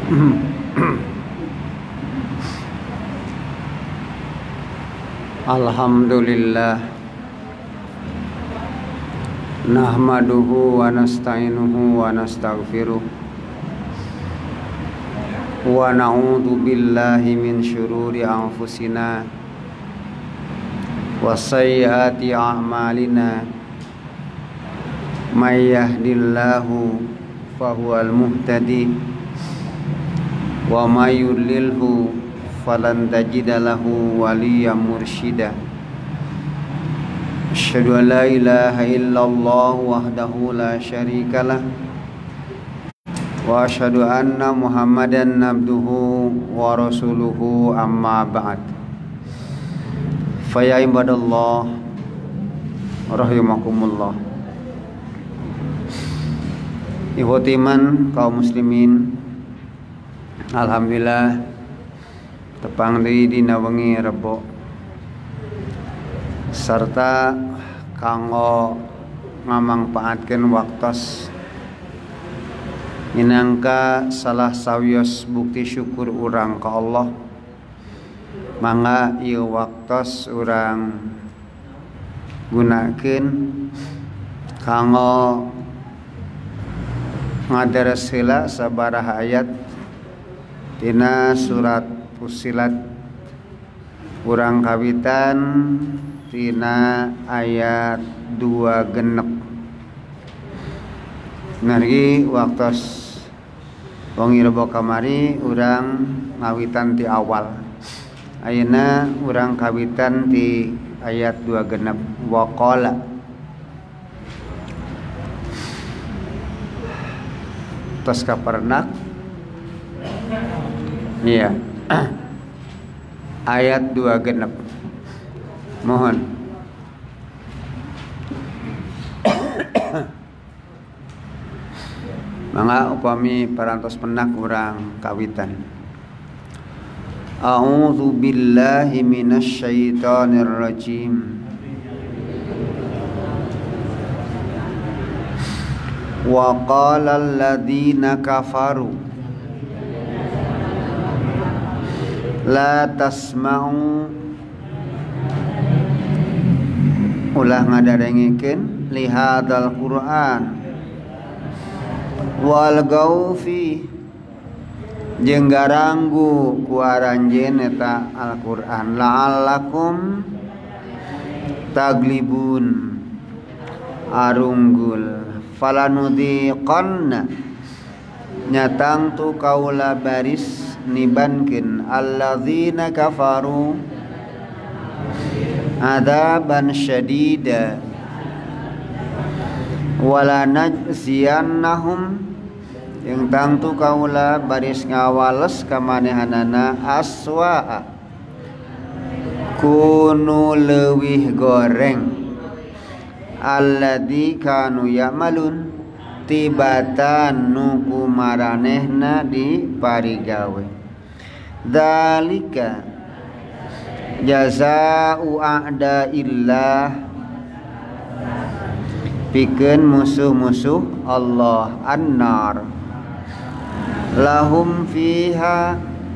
Alhamdulillah nahmaduhu wa nasta'inuhu wa nastaghfiruh wa na'udzu billahi min syururi anfusina wa sayyiati a'malina may yahdihillahu fahuwal muhtadi wa may yudlilhu falan tajida lahu waliyyan mursyida. Asyhadu an la ilaha illallah wahdahu la syarikalah wa asyhadu anna Muhammadan abduhu wa rasuluhu amma ba'd. Fa ya ibadallah rahimakumullah. Ikhwatiman kaum muslimin, alhamdulillah tepang deui dina wengi Rebo sarta kanggo ngamangpaatkeun waktos minangka salah sawios bukti syukur urang ka Allah. Mangga ieu waktos urang gunakeun kanggo ngadares heula sabaraha ayat tina surat Fussilat. Urang kawitan tina ayat 2 genep. Nari waktos wengi Rebo kamari urang ngawitan ti awal. Ayeuna urang kawitan ti ayat 2 genep. Waqala tos kapernak. Iya. Ayat 2 genep. Mohon. Mangga upami parantos penak urang kawitan. A'udzu billahi minasy syaithanir rajim. Wa qala alladziina kafaru la tasma'u, ulah ngadarengikeun li hadzal Qur'an wal gaufi jeung garanggu ku aranjeun eta Al-Qur'an la'allakum taglibun arunggul falanudhiqanna nyatang tu kaula baris nibankeun alladzina kafaru adzaban syadida wala najziyannahum yang tangtu kaula baris ngawales ka manehanana aswa'a kunu leuwih goreng alladzi kanu ya'malun tibatan nuku maranehna di parigawe. Dzalika jazaa'u a'da'illah, pikeun musuh-musuh Allah an-nar lahum fiha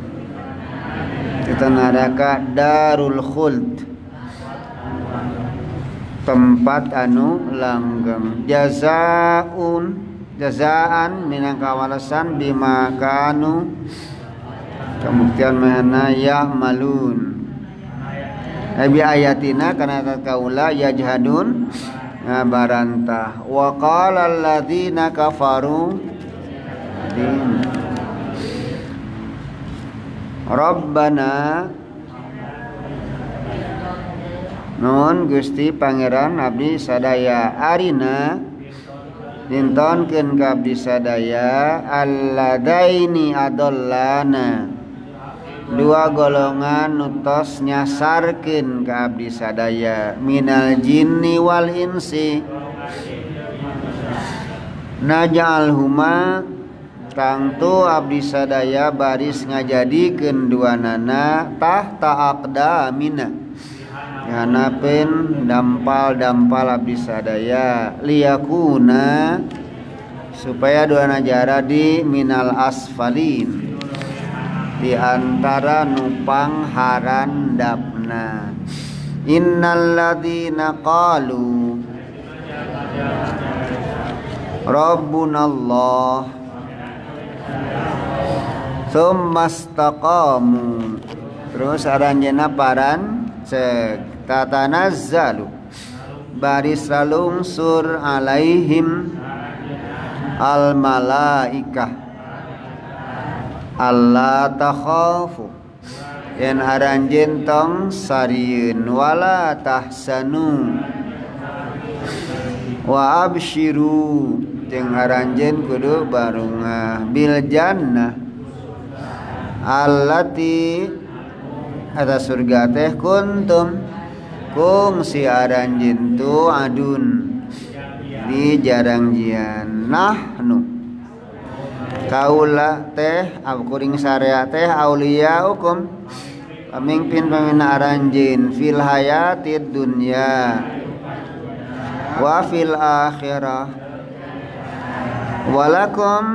kita ngaraka darul khuld, tempat anu langgeng. Jazaan minangka walasan bima kanu kembuktian mahana ya'malun bi ayatina kana kaula yajhadun ngabarantah. Wa qala alladziina kafaru Rabbana nun Gusti Pangeran abdi sadaya arina dintonkeun ka abdi sadaya alladaini adallana, dua golongan nutos nyasarkeun ka abdi sadaya minal jinni wal insi naj'alhuma kang tu abdi sadaya baris ngajadikeun duanana tahta aqdamina hanapeun dampal-dampal abdi sadaya liyakuna supaya dua najara di minal asfalin di antara nupang harandapna. Innal ladzina qalu Rabbunallah tsumma istaqamu. Terus aranjeunna paran cek tatanazzalu baris lungsur alaihim al malaikah alla takhafu yen aranjeun tong sarieun wala tahsanu wa absyiru jeung aranjeun kudu barungah bil jannah allati ada surga teh kuntum kung si aranjeun tu adun di jarangjian nahnu kaula teh kuring sarea teh aulia hukum pamimpin pamina aranjeun fil hayatid dunya wa fil akhirah walakum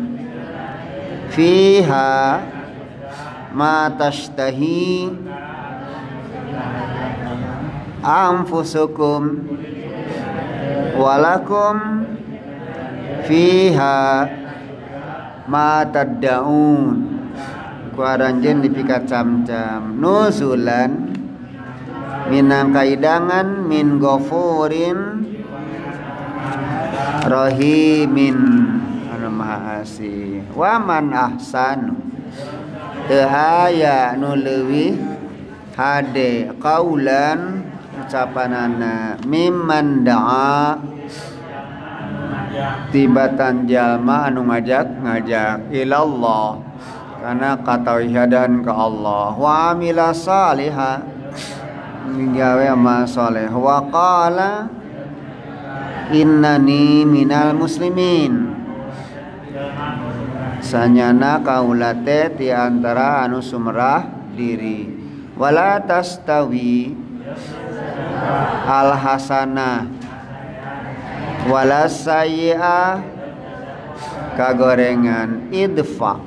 fiha ma tashtahi anfusukum walakum fiha ma taddaun ku aranjeun dipikat cam-cam nuzulan minang kaidangan min ghafurin rahimin anu maha asih wa man ahsanu teu aya nu leuwih hade qaulan ucapanana mimman da'a tibatan jalma anu ngajak ilallah kana katauhidan ka Allah wa amila salihah gawe amal saleh wa qala innani minal muslimin sanyana kaula teh ti antara anu sumrah diri wala tastawi al hasanah wala sayyi'ah kagorengan idfa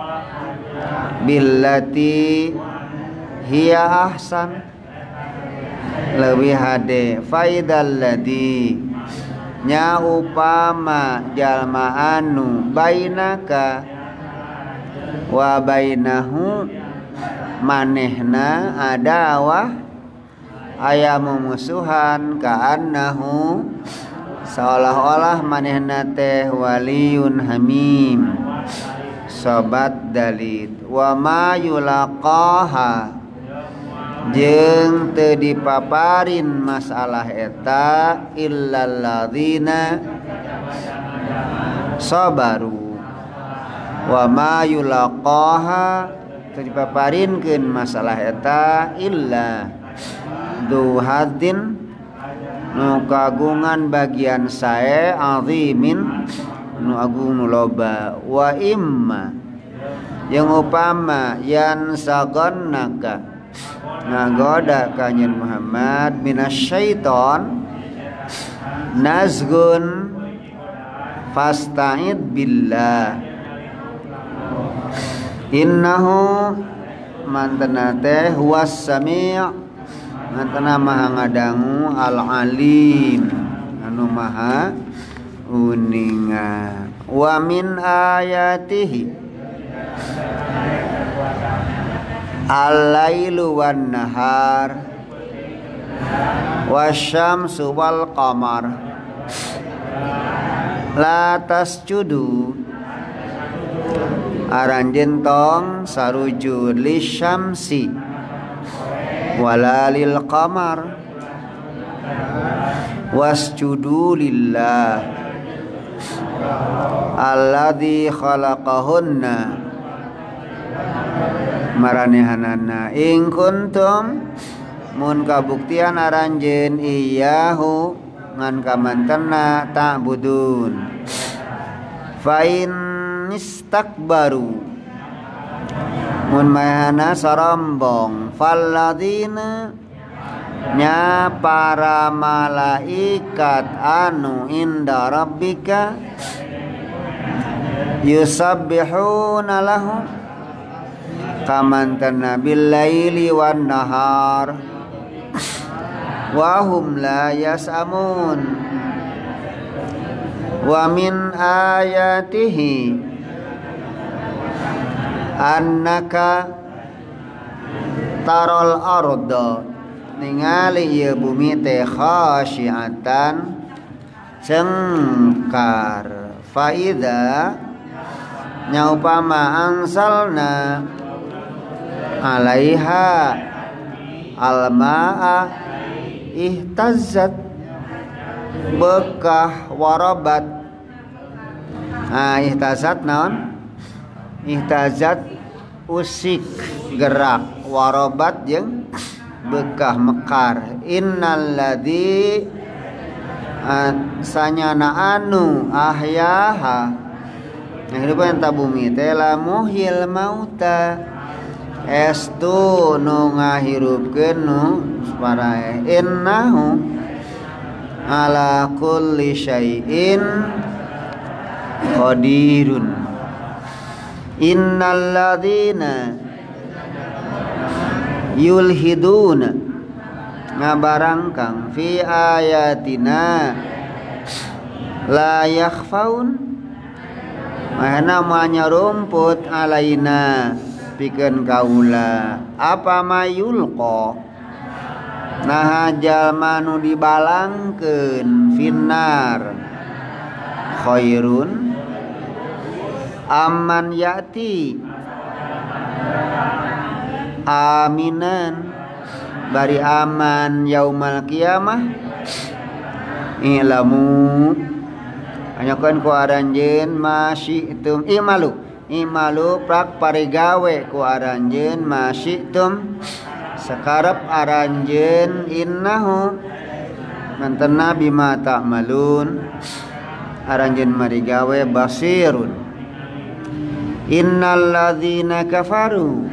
billati hiya ahsan leuwih hade faidal ladzi nya upama jalma anu bainaka wa bainahu manehna adawah aya mumusuhan ka annahu seolah-olah manehna teh waliyun hamim sobat dalit wa ma yulaqaha jeung teu dipaparin masalah eta illal ladzina sabaru wa ma yulaqaha teu dipaparinkeun masalah eta illa du hadzin nu kagungan bagian sae azimin nu agung nu loba wa imma jeung upama yan sagonnaka ngagoda kanyen Muhammad minasyaiton nazgun fasta'id billah innahu mantana teh huwas sami' mantana maha ngadangu al alim anu maha uninga wa min ayatihi al-lailu wan nahar wasyamsu wal qamar la tasjudu aranjeun tong sarujud lisyamsi wala lil qamar wasjudu lillah alladzi khalaqahunna maranehanana ing kuntum mun kabuktian aranjeun iyahu ngan kamantenna ta'budun fa in istakbaru mun mayana sarambong falladzina nya para malaikat anu inda rabbika yusabbihuna lahu kamantanna bil laili wan nahar wa hum la yas'amun wa min ayatihi annaka tarol arda ningali ieu bumi teh khasyiatan cengkar faida nyaupama angsalna alaiha almaa ihtazzat bekah warabat. Ihtazzat naon? Ihtazzat usik gerak, warabat jeung bekah mekar. Innalladzi sanyana anu ahyaha ngahirupan ta bumi teh lamuhyil mauta estu nu ngahirupkeun nu parae. Innahu ala kulli syai'in qadirun. Innalladzina yulhiduna ngabarangkang fi ayatina la yakhfaun mahna manyarumput alaina pikeun kaula apa mayulqa nah jalma nu dibalangkeun finnar khairun amman yati aminan bari aman yaumal kiamah. Ilamu anyakeun ku aranjeun masyitum imalu prak parigawe ku aranjeun masyitum sakarep aranjeun innahu mantenna bima ta'malun aranjeun marigawe basirun. Innalladzina kafaru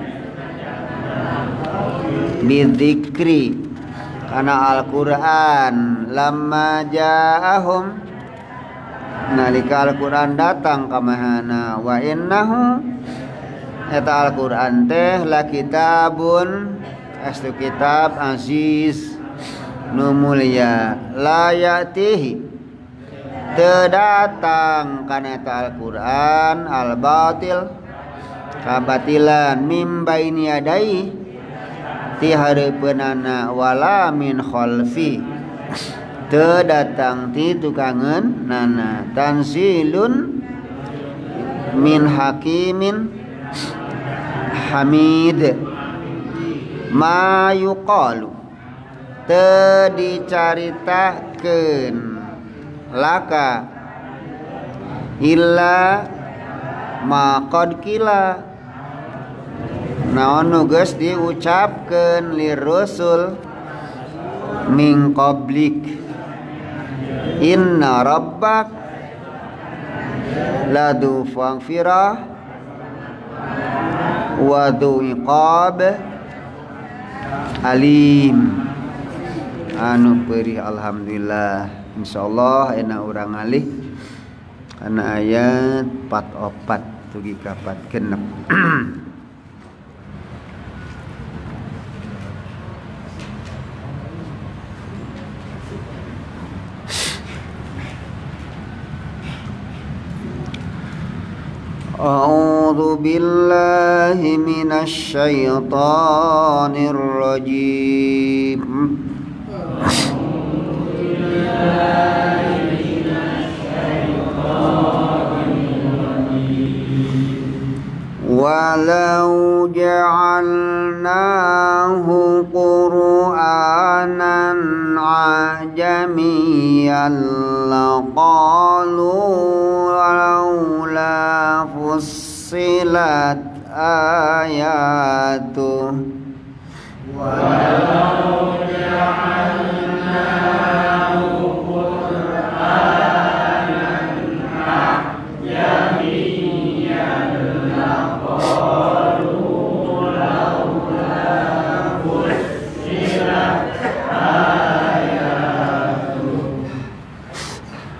bidzikri kana Al-Qur'an lamma ja'ahum nalika Al-Qur'an datang ka mahana wa innahu eta Al-Qur'an teh la kitabun astu kitab aziz nu mulia la yatihi teu datang kana eta Al-Qur'an al-batil kabatilan mim baini yadai ti hareupeunana wala min khalfi teu datang ti tukangeun nana tanzilun min hakimin hamid ma yuqalu teu dicaritakeun laka illa ma qad qila naon nu geus diucapkeun lirusul min qablik inna rabbak ladu faghfirah wa du iqab alim anu peurih. Alhamdulillah insyaallah enak urang alih kana ayat 44 tugi ka 46. A'udzu billahi minasy syaithanir rajim. Walau ja'alnahu Qur'anan ajamiyyan laqalu laula fussilat ayatuh walau ja'alnahu Qur'anan ajamiyyan laqalu laula fussilat ayatuh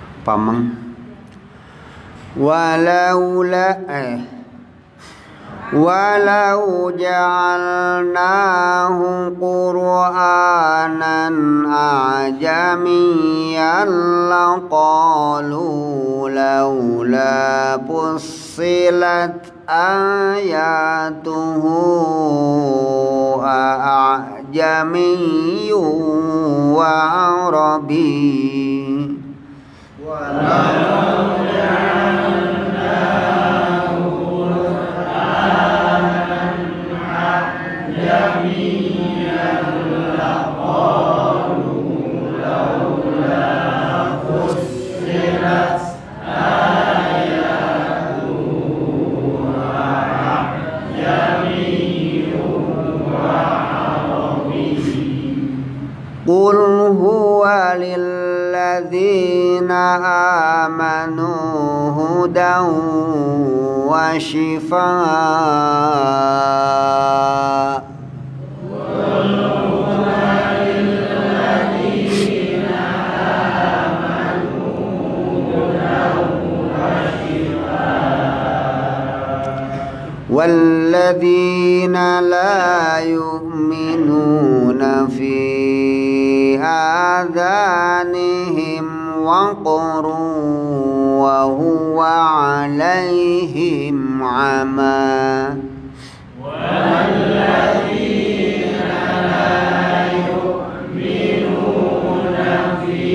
pameng walaula walau ja'alnahu Qur'anan a'jamiyyan laqalu laula fussilat ayatuhu a'jamiyyun wa arabi walau ja'alnahu Qur'anan a'jamiyyan laqalu laula fussilat Qul huwa lilladzina amanu hudan wa shifaa. Qul huwa lilladzina amanu hudan wa shifaa. Walladzina la yu'minuna fi آذانهم وقر وهو عليهم عمى والذين لا يؤمنون في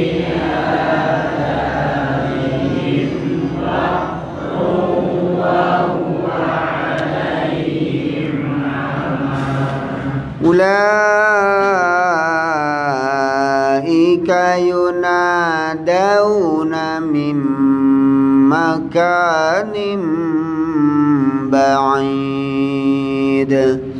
آذانهم وقر وهو عليهم عمى yunadawna min makanin ba'id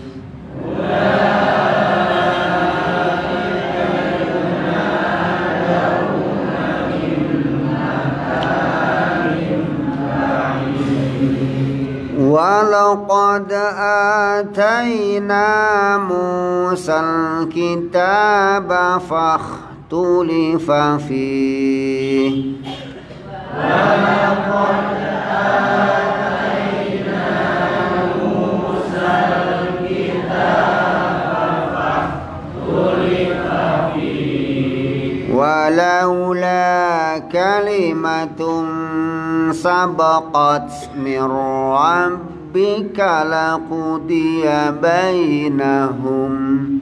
walaqad atayna Musal kitaba tulifa fihi walaqad atayna Musal kitaba tulifa fihi walaula kalimatun sabaqat min rabbika laqudiya bainahum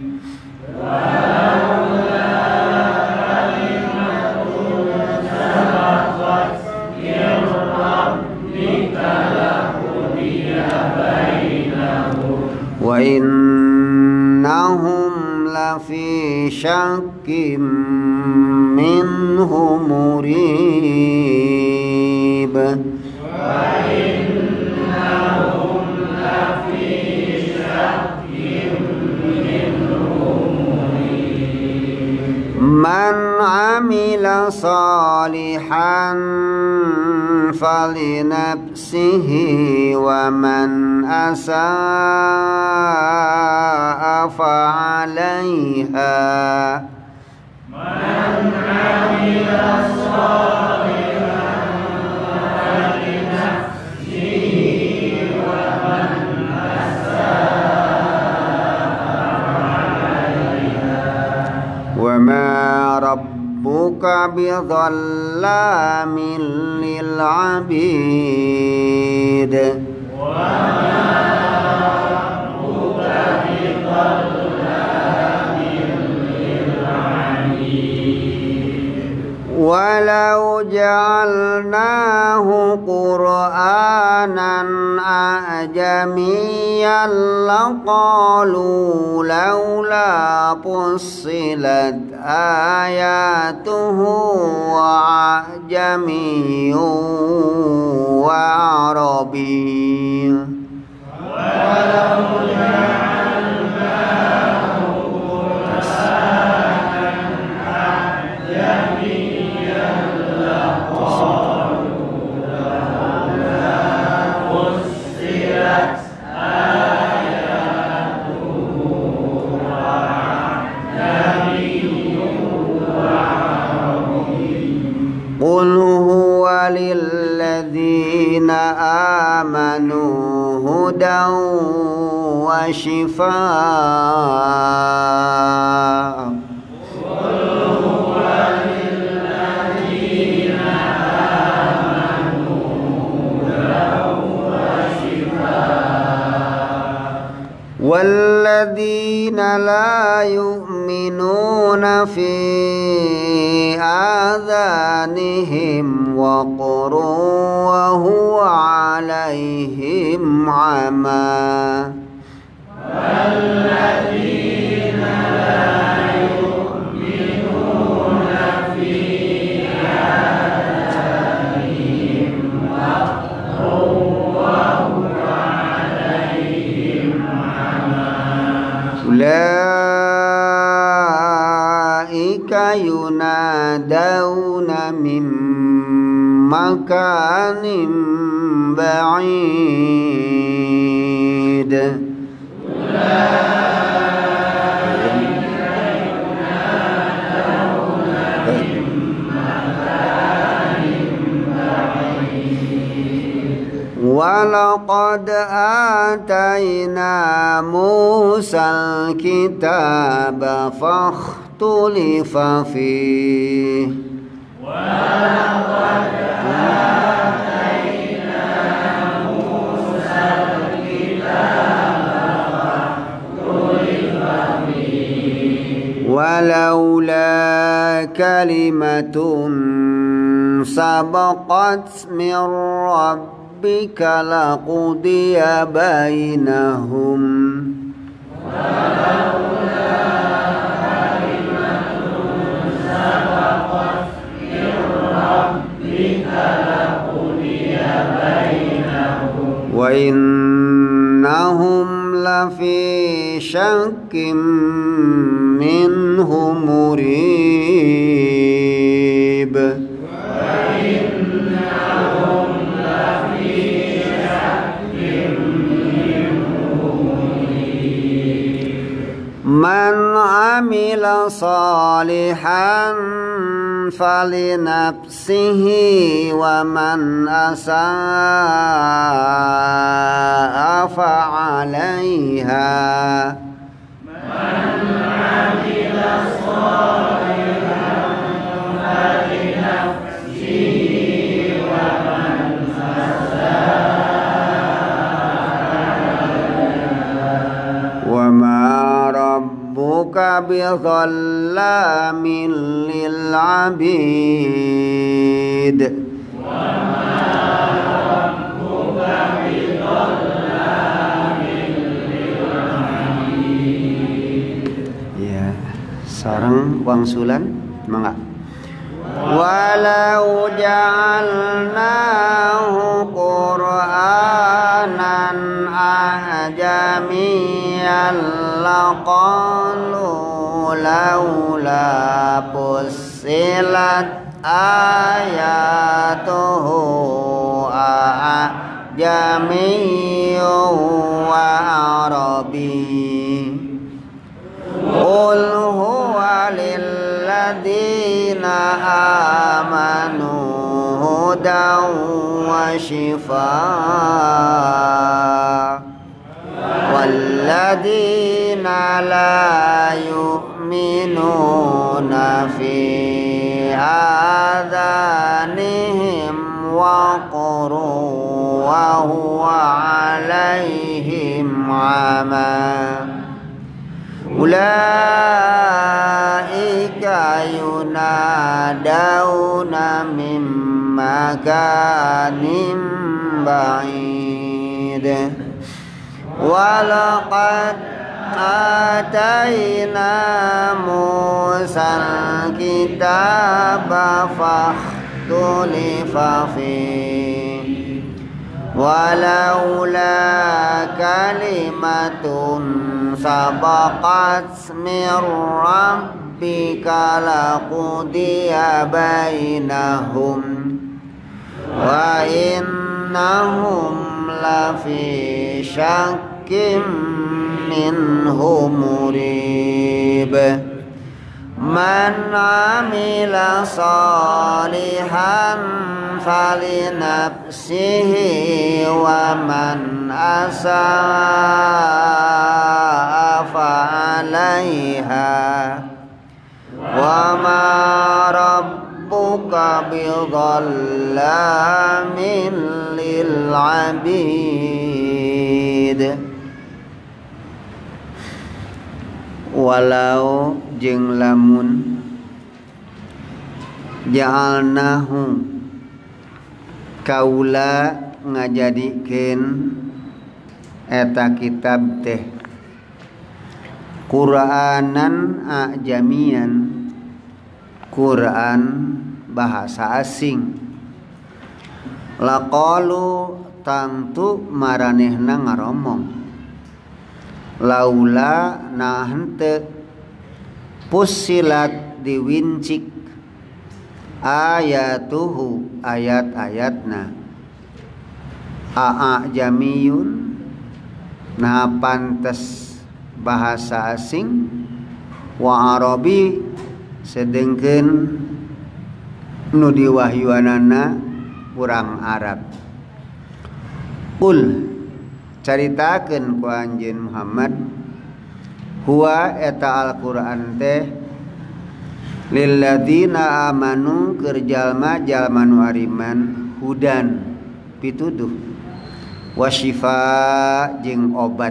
wa innahum lafi syakkim minhu murib wa innahum lafi syakkim minhu murib man amila salihan falinafsihi wa man asaa fa'alaiha man amila salihan falinafsihi wa man asaa fa'alaiha wa ma rabbuka bidhallamin lil abid wa rabbuka bidhallamin lil abid walau ja'alnahu qur'anan a'jamiyyan laqalu laula fussilat ayatuhu a'jamiyyun wa arabiyyun walau ja'alnahu qur'anan a'jamiyyan laqalu laula fussilat Qul huwa lilladzina آمنوا هدى وشفاء والذين لا يؤمنون في آذانهم وقر وهو عليهم عمى والذين لا يؤمنون في آذانهم وقر وهو عليهم عمى أولئك ينادون من مكان بعيد ولقد آتينا موسى الكتاب فاختلف فيه ولقد آتينا موسى الكتاب فاختلف فيه ولولا كلمة سبقت من ربك لقضي بينهم ولولا كلمة سبقت من ربك لقضي بينهم وإنهم لفي شك منه مريب من عمل صالحا فلنفسه ومن أساء فعليها من عمل صالحا فلنفسه ومن أساء وما ربك بظلام للعبيد وما ربك بظلام للعبيد ya sareng wangsulan mangga walau ja'alnahu qur'anan ajamiyyan laqalu laula fussilat ayatuhu ajamiyyun wa arabiy qul huwa lilladina amanu hudan wa shifaa walladina la yu'minuna fi adhanihim waqrun wa huwa alaihim ama ulaika yunadawna min makanin ba'id walaqad atayna Musal kitaba fakhtulifa fihi walaula kalimatun sabaqat min rabbika laqudiya bainahum wa innahum lafi syakkim minhu murib Man amila salihan falinafsihi wa man asaa fa'alaiha wa ma rabbuka bidhallamin lil abid. Walau jeung lamun ja'alnahu kaula ngajadikeun eta kitab teh Qur'anan ajamian, Quran bahasa asing, laqalu tangtu maranehna ngaromong laula na henteu pusilat diwincik ayatuhu ayat-ayatna a'jamiyun na pantes bahasa asing wa arabi sedengkeun nu diwahyuanana urang Arab. Qul caritakeun ku anjeun Muhammad huwa eta Al-Qur'an teh lilladzina amanu keur jalma-jalma nu ariman hudan pituduh wasyifa jeung obat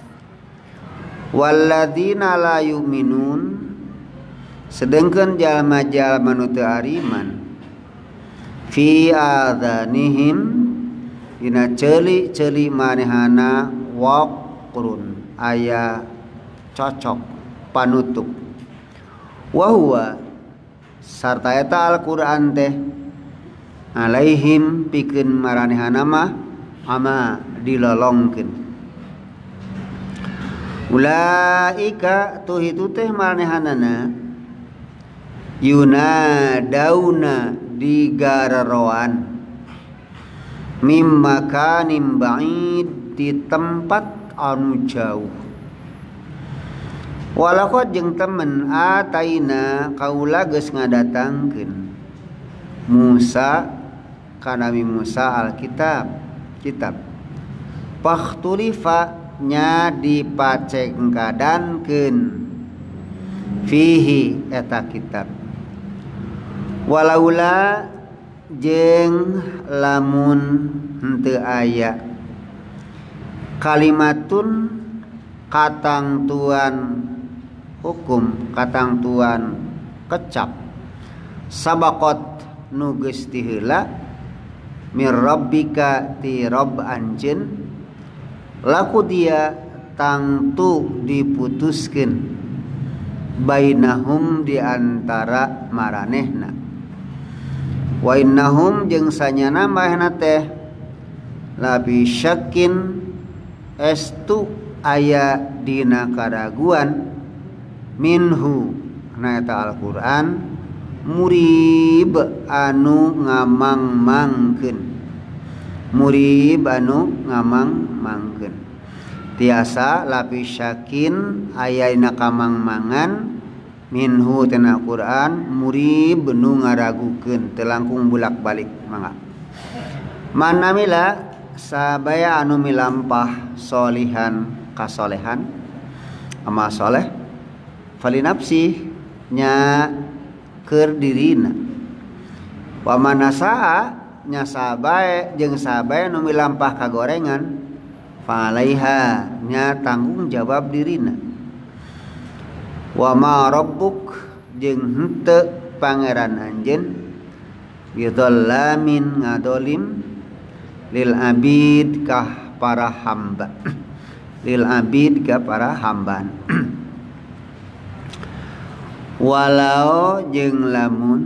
walladzina la yu'minun sedengkeun jalma-jalma nu teu ariman fi adhanihim dina ceuli-ceuli manehana waqrun aya cocok panutup wa huwa sarta eta Al-Qur'an teh alaihim pikeun maranehana mah ama dilolongkeun. Ulaika tuh itu teh maranehana yunadauna digararoan mim makanim ba'id di tempat anu jauh. Walaqad jeung temen ataina kaula geus ngadatangkeun Musa ka Nabi Musa alkitab kitab pakhtulifa nya dipacengkadankeun fihi eta kitab walaula jeung lamun henteu aya kalimatun katangtuan hukum katangtuan kecap sabaqat nu geus ti heula mir rabbika ti rabb anjeun laku dia tangtu diputuskeun bainahum di antara maranehna wa innahum jeung sanyana mahna teh labi syakin estu aya dina karaguan minhu na eta Al-Qur'an murib anu ngamang-mangkeun murib anu ngamang-mangkeun tiasa labi syakin aya dina kamang-mangan minhu tina Quran murib nu ngaragukeun teu langkung bulak-balik mangga manamila sabaya anu milampah solihan kasolehan amal soleh falinapsi nya keur dirina wa manasaa nya sabae jeung sabae nu milampah kagorengan falaiha nya tanggung jawab dirina wa ma rabbuk jeung henteu pangeran anjeun bidhallamin ngadolim lil abid ka para hamba lil abid ka para hamba walau jeung lamun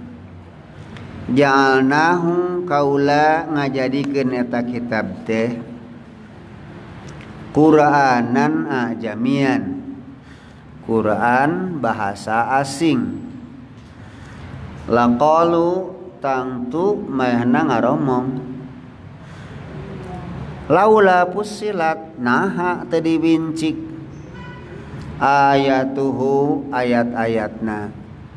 ja'alnahu kaula ngajadikeun eta kitab teh Qur'anan ajamian Quran bahasa asing laqalu tangtu mayahna ngaromong laula pusilat naha teu dibincik ayatuhu ayat-ayatna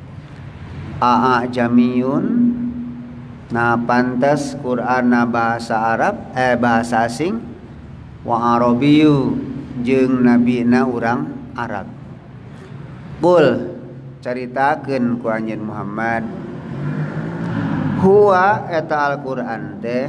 a'jamiyun na pantas Quran na bahasa Arab bahasa asing wa arabiyu jeung nabi na urang Arab. Qul caritakeun ku anjeun Muhammad huwa eta Al-Qur'an teh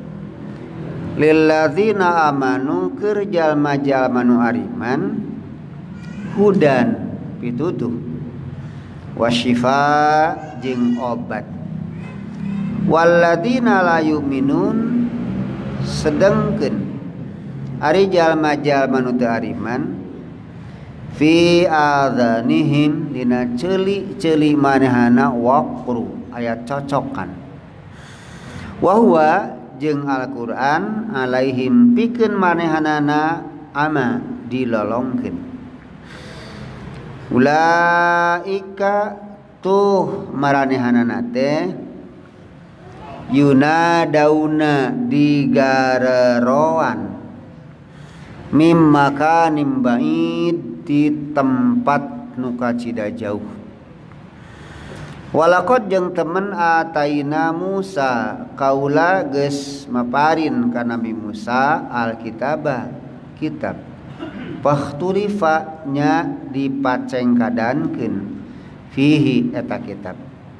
lilladzina amanu keur jalma-jalma nu ariman hudan pituduh wasyifa jeung obat walladzina la yu'minun sedengkeun ari jalma-jalma nu teu ariman fi adzanihim dina ceuli-ceuli manehana waqru aya cocokan wa huwa jeung Al-Qur'an alaihim pikeun manehanana ama dilolongkeun ulaika tuh maranehanana teh yunadauna digareroan mim makanim ba'id di tempat nu kacida jauh. Walaqad jeung temen ataina Musa kaula geus maparin ka Nabi Musa alkitaba kitab fahturifa nya dipacengkadankeun fihi eta kitab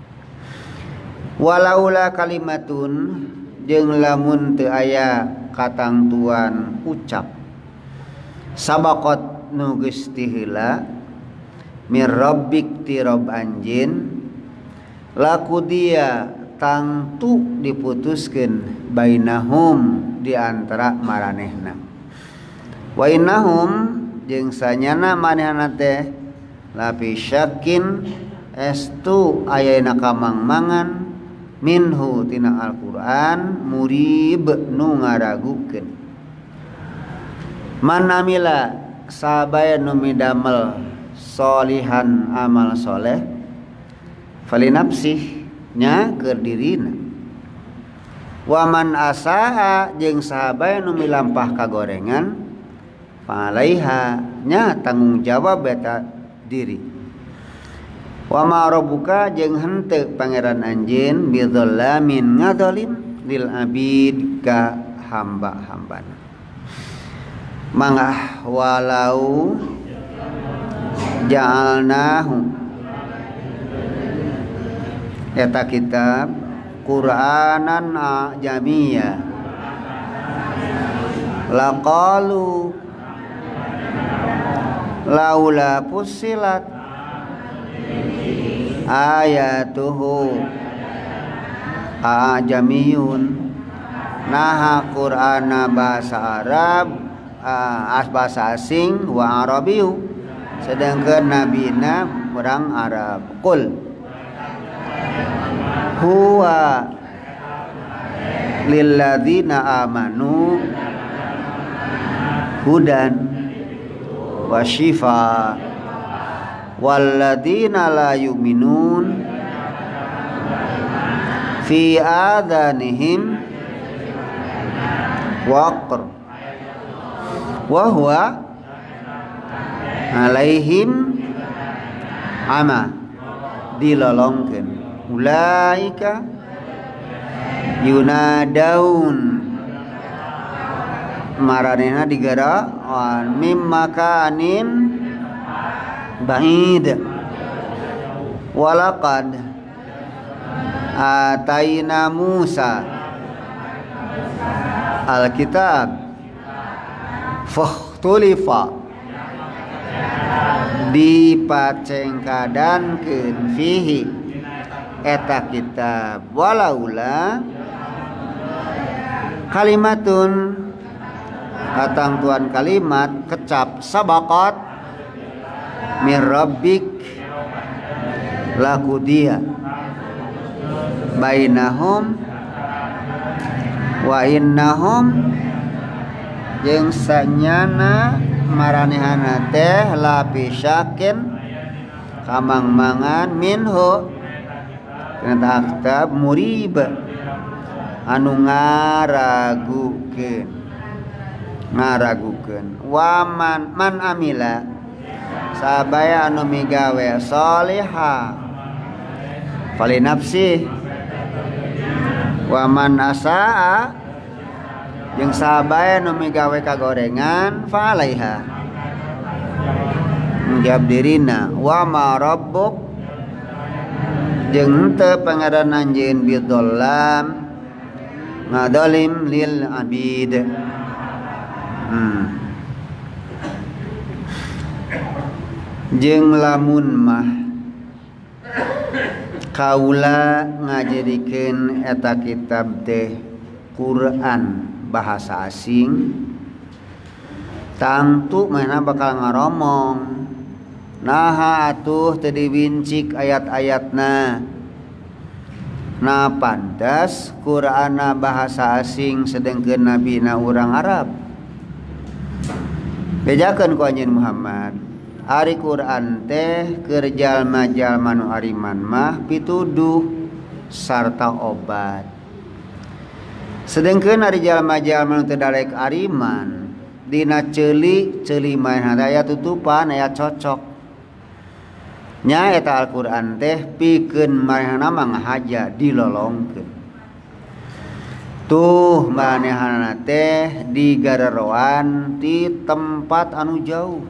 walaula kalimatun jeung lamun teu aya katangtuan ucap sabaqat nu geus ti heula mir rabbik ti rob anjeun laku dia tangtu diputuskeun bainahum di antara maranehna wa innahum jeung sanyana manehna teh lapi syakin estu ayana kamangmangan minhu tina Al-Qur'an murib nu ngaragukeun man amila sabaya nu midamel solihan amal soleh falinapsih nya keur dirina waman asaa jeung sahabaya nu milampah kagorengan falaiha nya tanggung jawab eta diri wa ma rabbuka jeung henteu pangeran anjeun bidzallamin ngazalim lil abid ka hamba-hambana mangah walau ja'alnahu eta kitab Qur'anan ajamiyya laqalu laula fussilat ayatuhu ajamiyun nah Qur'ana bahasa Arab bahasa asing wa arabiyu sedangkan nabina orang Arab. Qul huwa lilladzina amanu hudan wa shifa walladzina la yu'minun fi adhanihim waqr wa huwa alaihim ama dilolongkeun ulaika yunadaun maranehna digara mim makanin ba'id walaqad ataina Musa alkitab fakhtulifa dipacengkadankeun fihi eta kitab walaula kalimatun katangtuan kalimat kecap sabaqat mir rabbik laku dia bainahum wa innahum jeung sanyana maranehana teh lapi syakin kamangmangan minhu kana kitab murib anu ngaragukeun wa man amila sabaya anu migawe sholiha fali nafsi wa man asaa jeung sabaya anu migawe kagorengan fa alaiha menjawab dirina wa ma rabbuk jeung teu pangaran anjeun bidollam ngadolim lil abid. Jeung lamun mah kaula ngajadikeun eta kitab teh Quran bahasa asing tangtu mana bakal ngaromong naha atuh teu diwincik ayat-ayatna na pantas Qur'ana bahasa asing sedengkeun nabina urang Arab. Bejakeun ku anjeun Muhammad ari Quran teh keur jalma-jalma nu ariman mah pituduh sarta obat. Sedengkeun ari jalma-jalma nu teu dalek ariman dina ceuli mah aya tutupan aya cocok. Nya eta Al-Qur'an teh pikeun manehna mah ngahaja dilolongkeun. Tuh manehna teh digareroan ti tempat anu jauh.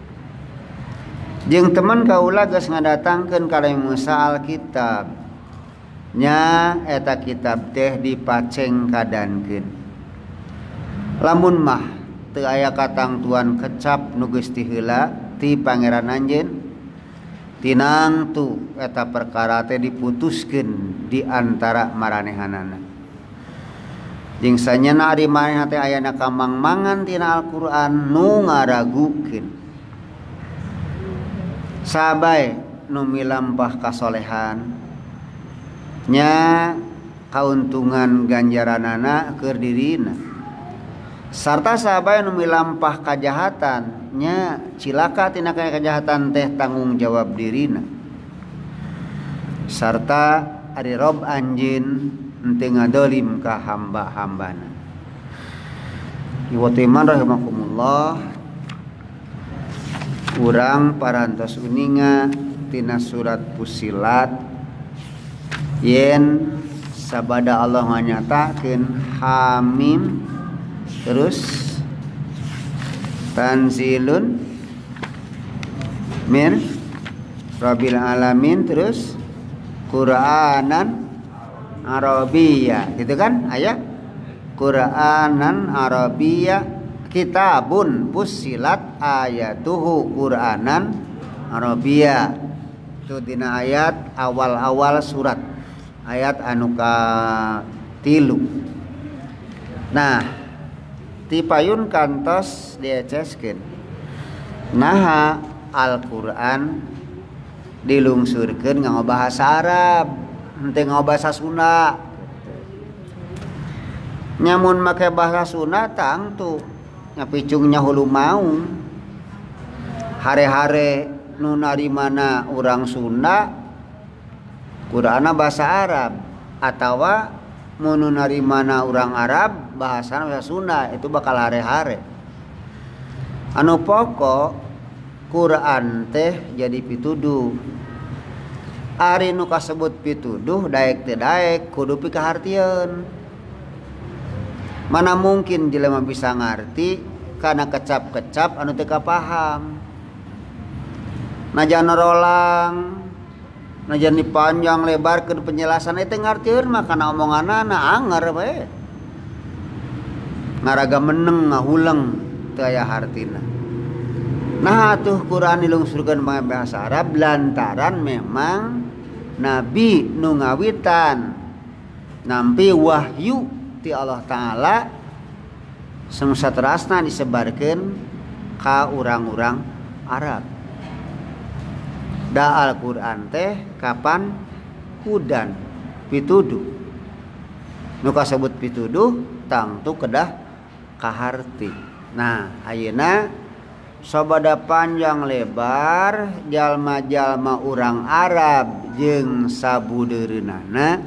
Jeung teman kaula geus ngadatangkeun ka Musa Alkitab. Nya eta kitab teh dipaceng kadankeun. Lamun mah teu aya katangtuan kecap nu geus ti heula ti pangeran anjeun, tinang tu eta perkara teh diputuskeun di antara maranehanana. Jeung sanyana ari manehna teh ayana kamangmangan tina Al-Qur'an nu ngaragukeun. Sabae nu milampah kasolehan nya kauntungan ganjaranana keur dirina. Sarta sabae nu milampah kajahatan nya cilaka tina kajahatan teh tanggung jawab dirina. Sarta ari Rob anjeun henteu ngadolim ka hamba-hambana. Ieu iman rahimakumullah. Urang parantos uninga tina surat Fussilat yen sabada Allah nganyatakeun Hamim terus tanzilun min rabbil alamin terus Qur'anan Arabiyya gitu kan aya Qur'anan Arabiyya kitabun fussilat ayatuhu Qur'anan Arabiyya. Itu dina ayat awal-awal surat ayat anu ka 3. Nah ti payun kantos dieceskeun naha Al-Qur'an dilungsurkeun nganggo bahasa Arab henteu nganggo bahasa Sunda. Nyamun make bahasa Sunda tangtu ngapicungnya hulu mau hare-hare nu narimana urang Sunda Qur'ana bahasa Arab atawa mun narimana urang Arab bahasana bahasa Sunda itu bakal hare-hare. Anu pokok Quran teh jadi pituduh. Ari nu kasebut pituduh daek teu daek kudu pikahartieun. Mana mungkin jelema bisa ngarti karena kecap-kecap anu teu kapaham. Najan rolang, najan dipanjang lebar ke penjelasan itu ngartieun mah kana omonganna anger bae. Ngaraga meneng ngahuleng teu aya hartina. Nah atuh Quran dilungsurkeun pakai bahasa Arab lantaran memang nabi nu ngawitan nampi wahyu ti Allah Ta'ala semasa terasna disebarkan ka urang-urang Arab. Da Al-Qur'an teh kapan hudan pituduh nu kasebut pituduh tangtu kedah kaharti. Nah ayeuna sabada panjang lebar jalma-jalma urang Arab jeung sabudeureunana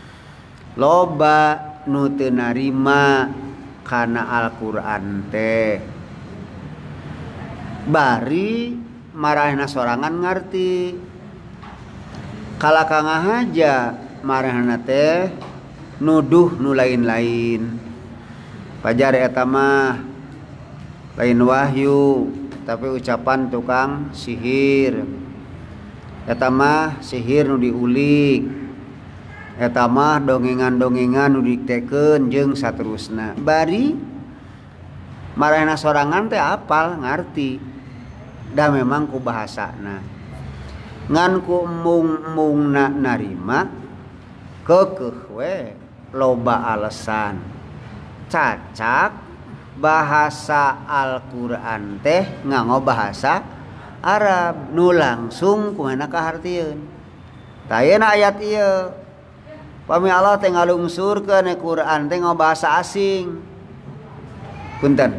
loba nu teu narima kana Al-Qur'an teh bari marahna sorangan ngarti. Kalakang haja marahna teh nuduh nu lain-lain. Pajar eta mah lain wahyu tapi ucapan tukang sihir. Eta mah sihir nu diulik. Eta mah dongengan-dongengan nu diktekeun jeung saterusna. Bari marahna sorangan teh apal ngarti. Da memang ku bahasana. Ngan ku mung-mungna narima keukeuh we loba alasan. Cacak bahasa Al-Qur'an teh nganggo bahasa Arab nu langsung kumaha kahartieun. Tayana ayat ieu pami Allah teh ngalungsurkeun Qur'an teh nganggo bahasa asing. Punten.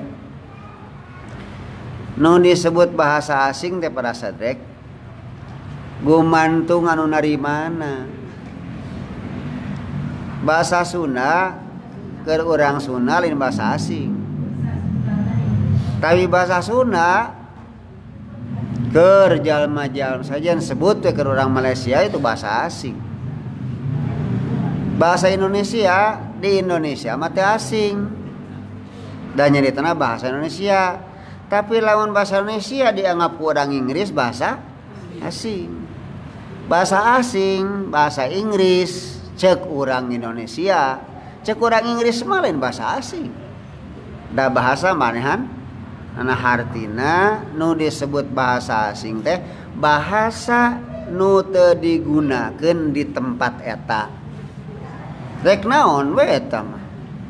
Nu disebut bahasa asing teh pada sadrek gumantung anu narimana. Bahasa Sunda keur urang Sunda lain bahasa asing. Tapi bahasa Sunda keur jalma-jalma saja sebut we keur urang Malaysia itu bahasa asing. Bahasa Indonesia di Indonesia mah teu asing. Dan nyaritana bahasa Indonesia. Tapi lawan bahasa Indonesia dianggap urang Inggris bahasa asing. Bahasa asing, bahasa Inggris cek urang Indonesia, cek urang Inggris mah lain bahasa asing. Da bahasa manehan ana hartina nu disebut bahasa asing teh bahasa nu teu digunakeun di tempat eta. Rek naon we eta mah?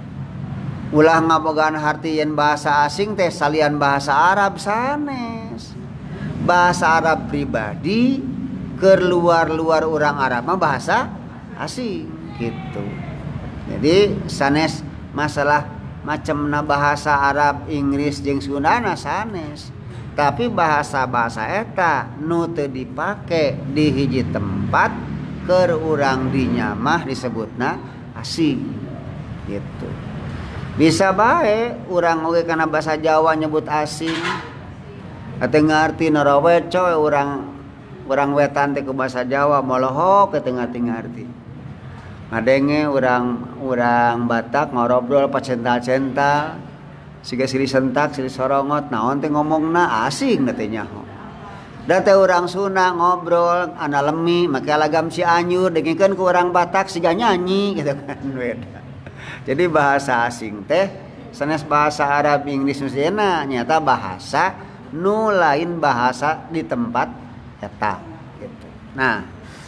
Ulah ngabogaan hartieun bahasa asing teh salian bahasa Arab sanes. Bahasa Arab pribadi keur luar-luar urang Arab mah bahasa asing gitu. Jadi sanes masalah macamna bahasa Arab, Inggris jeung Sundana sanes. Tapi bahasa-bahasa eta nu teu dipake di hiji tempat keur urang dinya mah disebutna asing gitu. Bisa bae urang oge kana bahasa Jawa nyebut asing. Ate ngarti naraweco urang wetan teh ku bahasa Jawa molohok teu ngarti. Ngadenge urang Batak ngobrol pacental-cental siga silih sentak silih sorongot naon teh ngomongna asing teh nyaho. Da teh urang Sunda ngobrol ana lemi make lagam Cianjur dengekeun ku urang Batak siga nyanyi gitu kan beda. Jadi bahasa asing teh sanes bahasa Arab, Inggris nusena nyata bahasa nu lain bahasa di tempat eta gitu. Nah,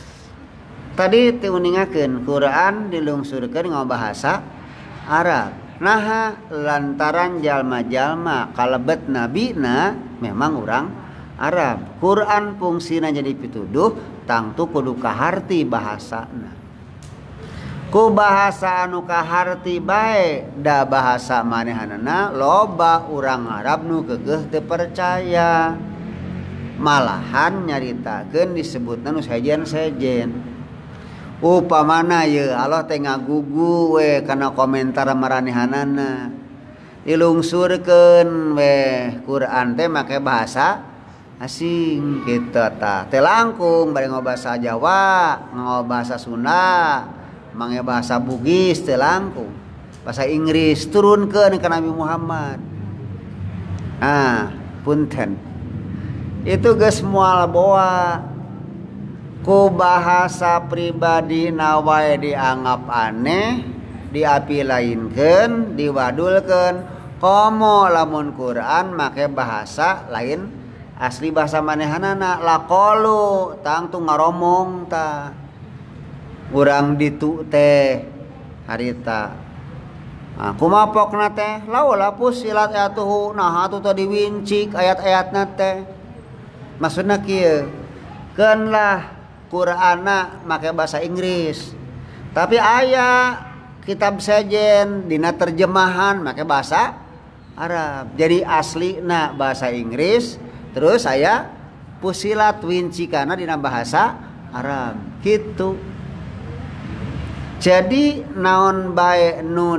tadi tiuningakeun Quran dilungsurkeun ngomong bahasa Arab. Nah, lantaran jalma-jalma kalebet nabina memang urang Arab. Quran fungsina jadi pituduh tangtu kudu kaharti bahasana. Ku bahasa anu kaharti bae da bahasa manehanana loba urang Arab nu keukeuh teu percaya. Malahan nyaritakeun disebutna nu sejen-sejen. Upamana ye Allah teh ngagugu we kana komentar maranehanana. Dilungsurkeun we Quran teh make bahasa asing kitu tah. Teh langkung bari ngomong bahasa Jawa, ngomong bahasa Sunda, mangge bahasa Bugis teh langkung. Bahasa Inggris turunkeun ka Nabi Muhammad. Punten. Itu geus moal boa ku bahasa pribadi nawae dianggap aneh, diapi lainkeun, diwadulkeun. Komo lamun Quran make bahasa lain asli bahasa manehanana laqalu tangtu ngaromong ta. Urang ditu teh harita. Kumapokna teh laula pusilat ayatuhu nah atuh teh diwincik ayat-ayatna teh. Maksudna kieu, keun lah Qur'ana make bahasa Inggris. Tapi aya kitab sejen dina terjemahan make bahasa Arab. Jadi aslina bahasa Inggris terus aya pusilat wincikana dina bahasa Arab. Gitu. Jadi naon bae nu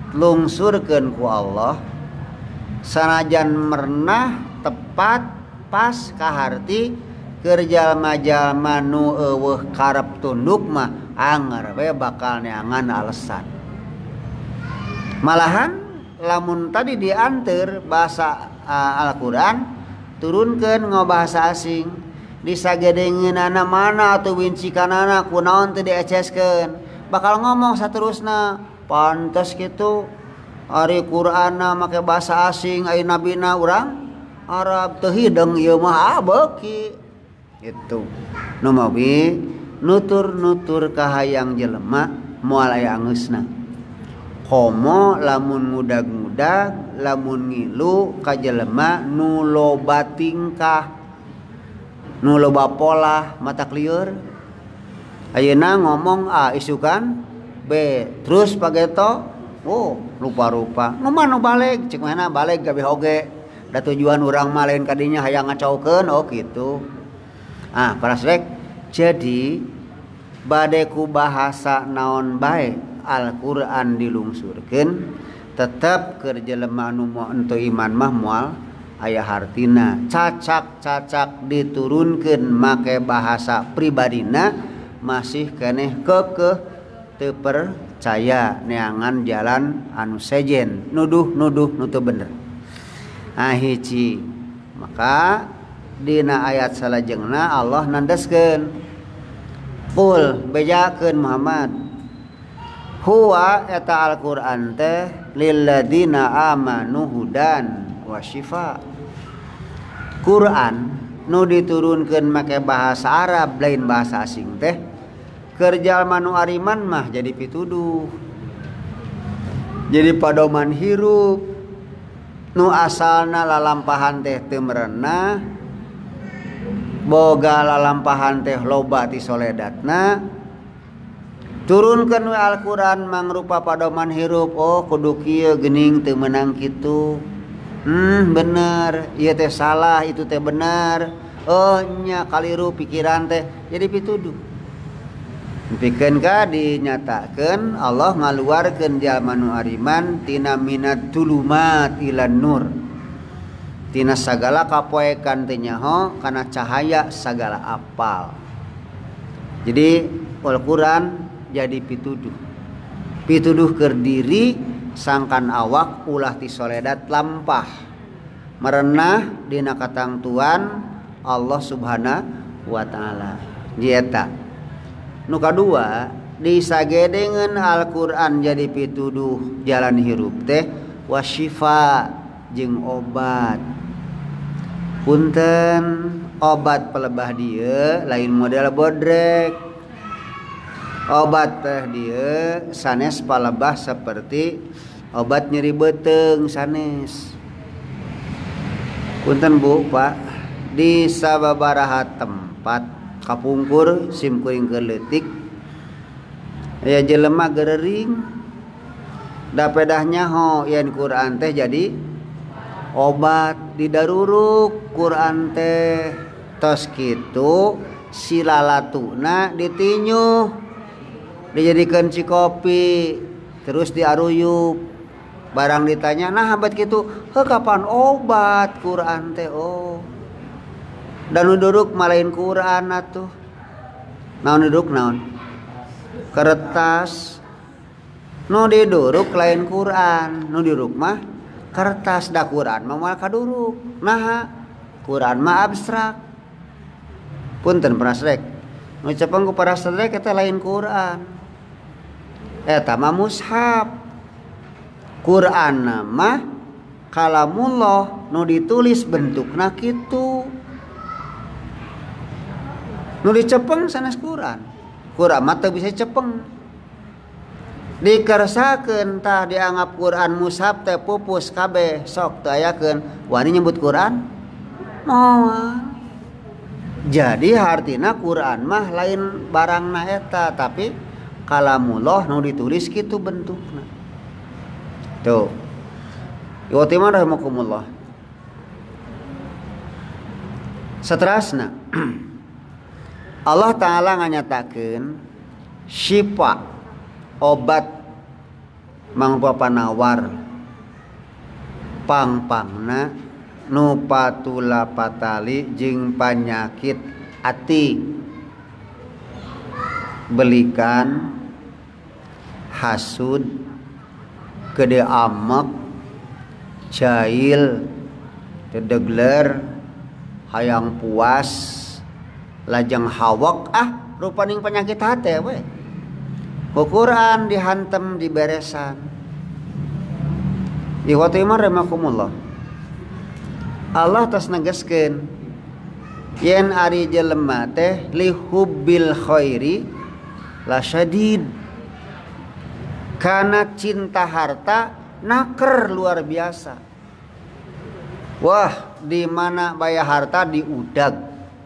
dilungsurkeun ku Allah sanajan mernah tepat pas kaharti keur jalma-jalma nu eueuh karep tunduk mah anger we bakal neangan alesan. Malahan lamun tadi dianteur bahasa Al-Qur'an turunkeun ngobahasa asing disagedengeunana mana atuh wincikanana kunaon teu dieceskeun bakal ngomong saterusna pantes kitu ari Qur'anna make bahasa asing ai nabina urang Arab teu hideung ieu mah beuki itu nu mawi nutur-nutur ka hayang jelema moal aya angeusna komo lamun ngudag-ngudag lamun ngilu ka jelema nu loba tingkah nu loba pola mata lieur ayeuna ngomong A isukan B terus pageto rupa-rupa nu mah balik cek mana balik gabe hoge da tujuan urang mah lain kadinya hayang ngacaukeun kitu para srek jadi bade ku bahasa naon bae Al-Qur'an dilungsurkeun tetep keur jelema nu ento iman mah moal aya hartina cacak-cacak diturunkeun make bahasa pribadina masih keneh keukeuh teu percaya neangan jalan anu sejen nuduh-nuduh nu teu bener. Hiji maka dina ayat salajengna Allah nandeskeun qul bejakeun Muhammad huwa eta Al-Qur'an teh lilladina amanu hudan wa syifa. Quran nu diturunkeun make bahasa Arab lain bahasa asing teh keur jalma nu ariman mah jadi pituduh jadi padoman hirup nu asalna lalampahan teh teu merenah boga lalampahan teh loba ti soledatna turunkeun we Al-Qur'an mangrupa padoman hirup kudu kieu geuning teu meunang kitu bener ieu teh salah itu teh bener nya kaliru pikiran teh jadi pituduh pikeun ka dinyatakeun Allah ngaluarkeun jalma nu ariman tina minat tulumat ilan nur tina sagala kapoekan teh nyaho kana cahaya sagala apal. Jadi Al-Qur'an jadi pituduh keur diri sangkan awak ulah ti soledat lampah merenah dina katangtuan Allah Subhanahu wa taala. Jieta nu kadua disagedengeun Al-Qur'an jadi pituduh jalan hirup teh wasyifa jeung obat. Punten obat pelebah dieu lain model bodrek. Obat teh dieu sanes palebah seperti obat nyeri beuteung sanes. Punten Bu, Pak, di sababaraha tempat kapungkur sim kuring keleutik aya jelema gerering da pedah nyaho yen Quran teh jadi obat didaruruk Quran teh tos kitu silalatuna ditinyuh dijadikeun cikopi terus diaruyup barang ditanya nah habat kitu kapan obat Quran teh dan duduk malain Quran atuh naon duduk naon kertas nu diduruk lain Quran nu diduruk mah kertas da Quran mah moal kaduruk nah Quran mah abstrak punten prasrek nu cepeng ku prasrek eta lain Quran eta mah mushaf Quran mah kalamullah nu ditulis bentukna kitu nu dicepeng sanes Quran mah teu bisa cepeng dikersakeun tah dianggap Quran mushaf teh pupus kabeh sok teu ayakeun wani nyebut Quran moal jadi hartina Quran mah lain barangna eta tapi kalamullah nu ditulis kitu bentukna tuh iwati mah rahimakumullah saterasna Allah Ta'ala nganyatakeun syifa obat mangrupa panawar pang-pangna nu patula patali jeung panyakit ati belikan hasud gede amek jail tedegler hayang puas lajeng hawak rupaning penyakit hate we ku Quran dihantem di beresan ikhwati iman rahimakumullah. Allah tos negeskeun yen ari jelema teh li hubbil khairi la syadid, kana cinta harta naker luar biasa. Wah, di mana baya harta diudag.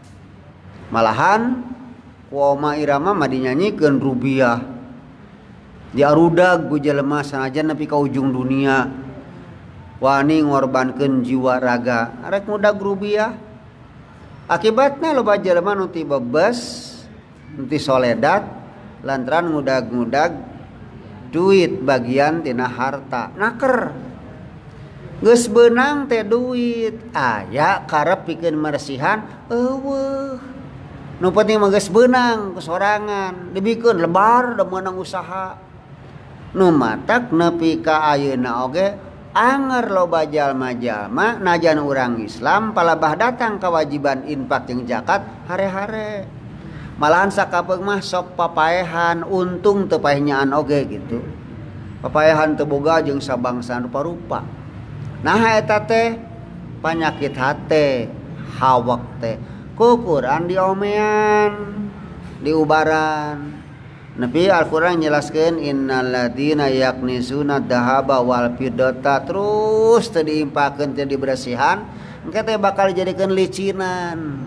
Malahan Woma Irama mah dinyanyikeun rubiah. Diarudag ku jelema sanajan nepi ka ujung dunia. Wani ngorbankeun jiwa raga arek ngudag rubiah. Akibatna loba jelema nu ti bebes, nu ti soledad lantaran ngudag-ngudag duit bagian tina harta naker. Geus beunang teh duit aya karep pikeun maresihan eueuh. Nu penting mah geus beunang sorangan dibikeun lebar da meunang usaha. Nu matak nepi ka ayeuna oge anger loba jalma-jalma najan urang Islam palabah datang kewajiban infak jeung zakat hare-hare. Malahan sakapeung mah sok papaehan untung teu paenyaan oge gitu. Papaehan teu boga jeung sabangsaan rupa-rupa. Nah eta teh penyakit hate hawak teh ku Quran diomean diubaran. Nabi Al-Quran jelaskeun innal ladzina yaknizuna dahaba wal fiddata terus teu diimpakeun teu diberesihan engke teh bakal dijadikeun licinan.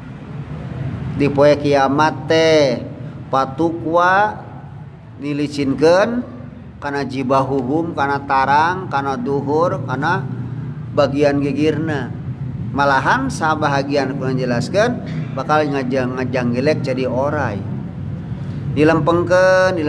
Di poe kiamat teh patukwa dilicinkeun kana jibahuhum, kana tarang, kana duhur, kana bagian gigirna. Malahan sabahagian Quran jelaskeun bakal ngajang-ngajang jadi orai. Dilempengkeun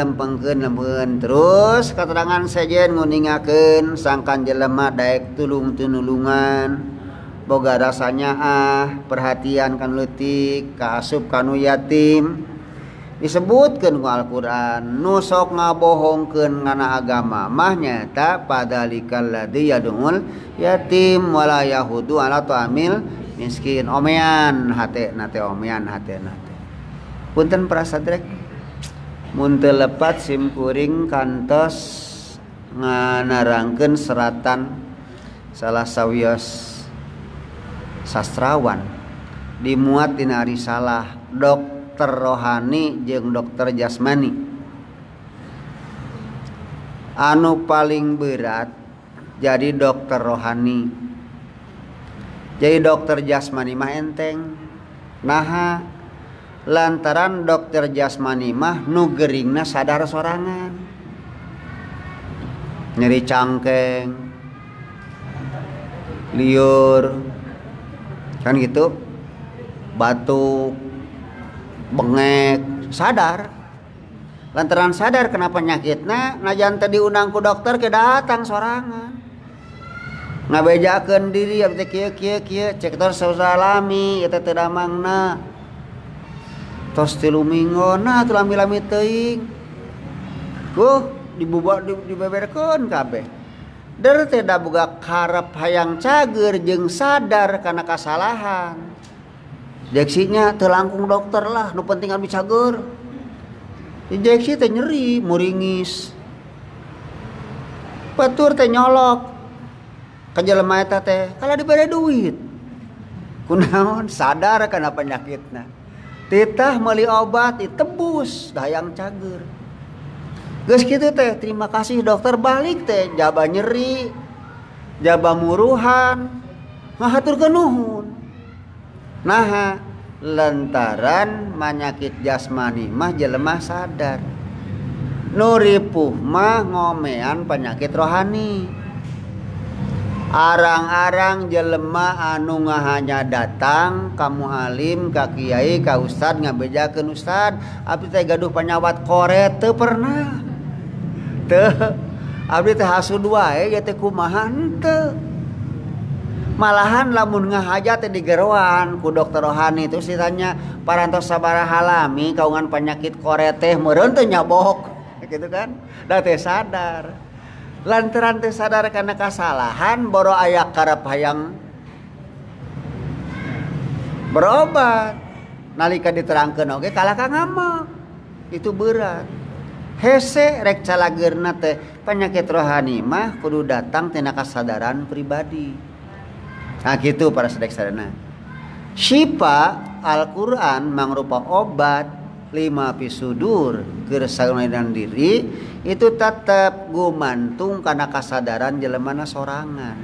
terus keterangan sejen nguningakeun sangkan jelema daek tulung-tunulungan boga rasanya perhatian kan leutik kaasup kanu yatim. Disebutkeun ku Al-Quran nu sok ngabohongkeun ngana agama mah nyata padalikal ladzi yadul yatim wala yahudu ala ta'amil miskin. Omean hatena teh omean hatena teh. Punten para sadrek mun teu lepat sim kuring kantos nganarangkeun seratan salah sawios sastrawan dimuat dina risalah dokter rohani jeung dokter jasmani. Anu paling berat jadi dokter rohani. Jadi dokter jasmani mah enteng. Naha lantaran dokter jasmani mah nu geuringna sadar sorangan. Nyeri cangkeng, liur, kan gitu, batuk, bengek, sadar. Lantaran sadar kena penyakitna, najan teu diundang ku dokter ke datang sorangan. Ngabejakeun diri abdi kieu cek tos salami eta teu damangna. Tos 3 minggu nah teu lami-lami teuing. Dibeberkeun kabeh. Der teh da boga karep hayang cager jeung sadar kana kasalahan. Injeksinya teu langkung dokter lah, nu penting abi cager. Injeksi teh nyeri, muringis. Batur teh nyolok. Ka jelema eta teh kala dibere duit. Kunaon sadar kana penyakitna. Titah meuli obat ditebus dah hayang cager. Geus kitu teh terima kasih dokter balik teh jaba nyeri, jaba muruhan, ngahaturkeun nuhun. Nah, lantaran penyakit jasmani mah jelema sadar. Nu ripuh mah ngomean penyakit rohani. Arang-arang jelema anu ngahanya datang ka mualim, ka kiai, ka ustad ngabejakeun ustad, abdi teh gaduh panyawat koret teu pernah. Teu. Abdi teh hasud wae ya teh kumaha henteu. Malahan lamun ngahajat di geroan ku dokter rohani terus ditanya parantos sabaraha lami kaungan penyakit kore teh meureun teu nyabok gitu kan. Da teh sadar. Lantaran teu sadar kana kasalahan boro aya karep hayang berobat. Nalika diterangkeun oge kalah ka ngamak. Itu berat. Hese rek calageurna teh penyakit rohani mah kudu datang tina kasadaran pribadi. Nah gitu para sadek-sadana. Syifa Al-Quran mangrupa obat 5 pisudur kersaunadan diri itu tetap gumantung karena kasadaran jelemana sorangan.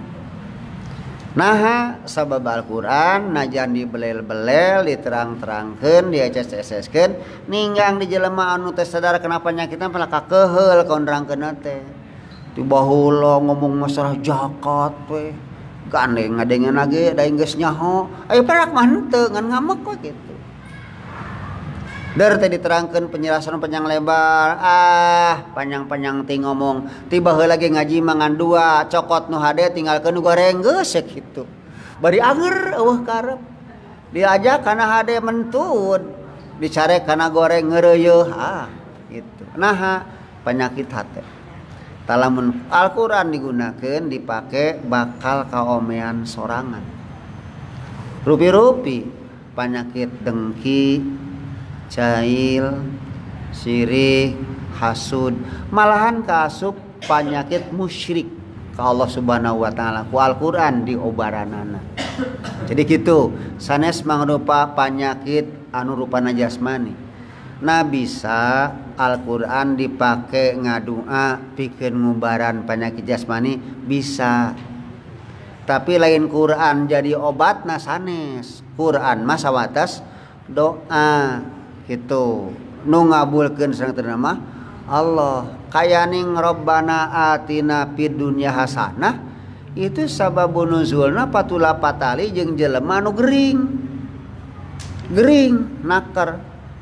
Nah sabab Al-Quran najan dibelel-belel diterang-terangkeun dieces-eceskeun ninggang di jelema anu teh sadar kenapa penyakitna pala kakeheul kaunrangkeunna teh. Ti baheula ngomong masalah zakat we. Gandeng ngadengan lagi da geus nyaho aya perak mah henteu ngan ngamek we kitu. Dar teh diterangkeun penjelasan panjang lebar panjang-panjang ti ngomong tiba heula lagi ngaji mangan dua cokot nu hade tinggalkeun nu goreng geus kitu. Bari anger eueuh karep. Diajak kana hade mentud dicare kana goreng ngeureuyeuh gitu. Nah penyakit hate. Talamun Al-Quran digunakan dipake bakal kaomean sorangan. Rupi-rupi penyakit dengki, cail, sirik, hasud, malahan kaasup penyakit musyrik ka Allah Subhanahu wa taala ku Al-Quran diobaranana. Jadi gitu, sanes mangrupa penyakit anu rupana jasmani. Nah bisa Al-Quran dipake ngadua pikeun ngubaran penyakit jasmani bisa. Tapi lain Quran jadi obat na sanes. Quran mah sawatas doa gitu. Nu ngabulkeun sareng ternama Allah. Kayaning Rabbana atina fid dunya hasanah itu sababun nuzulna patula patali jeung jelema nu gering. Gering naker.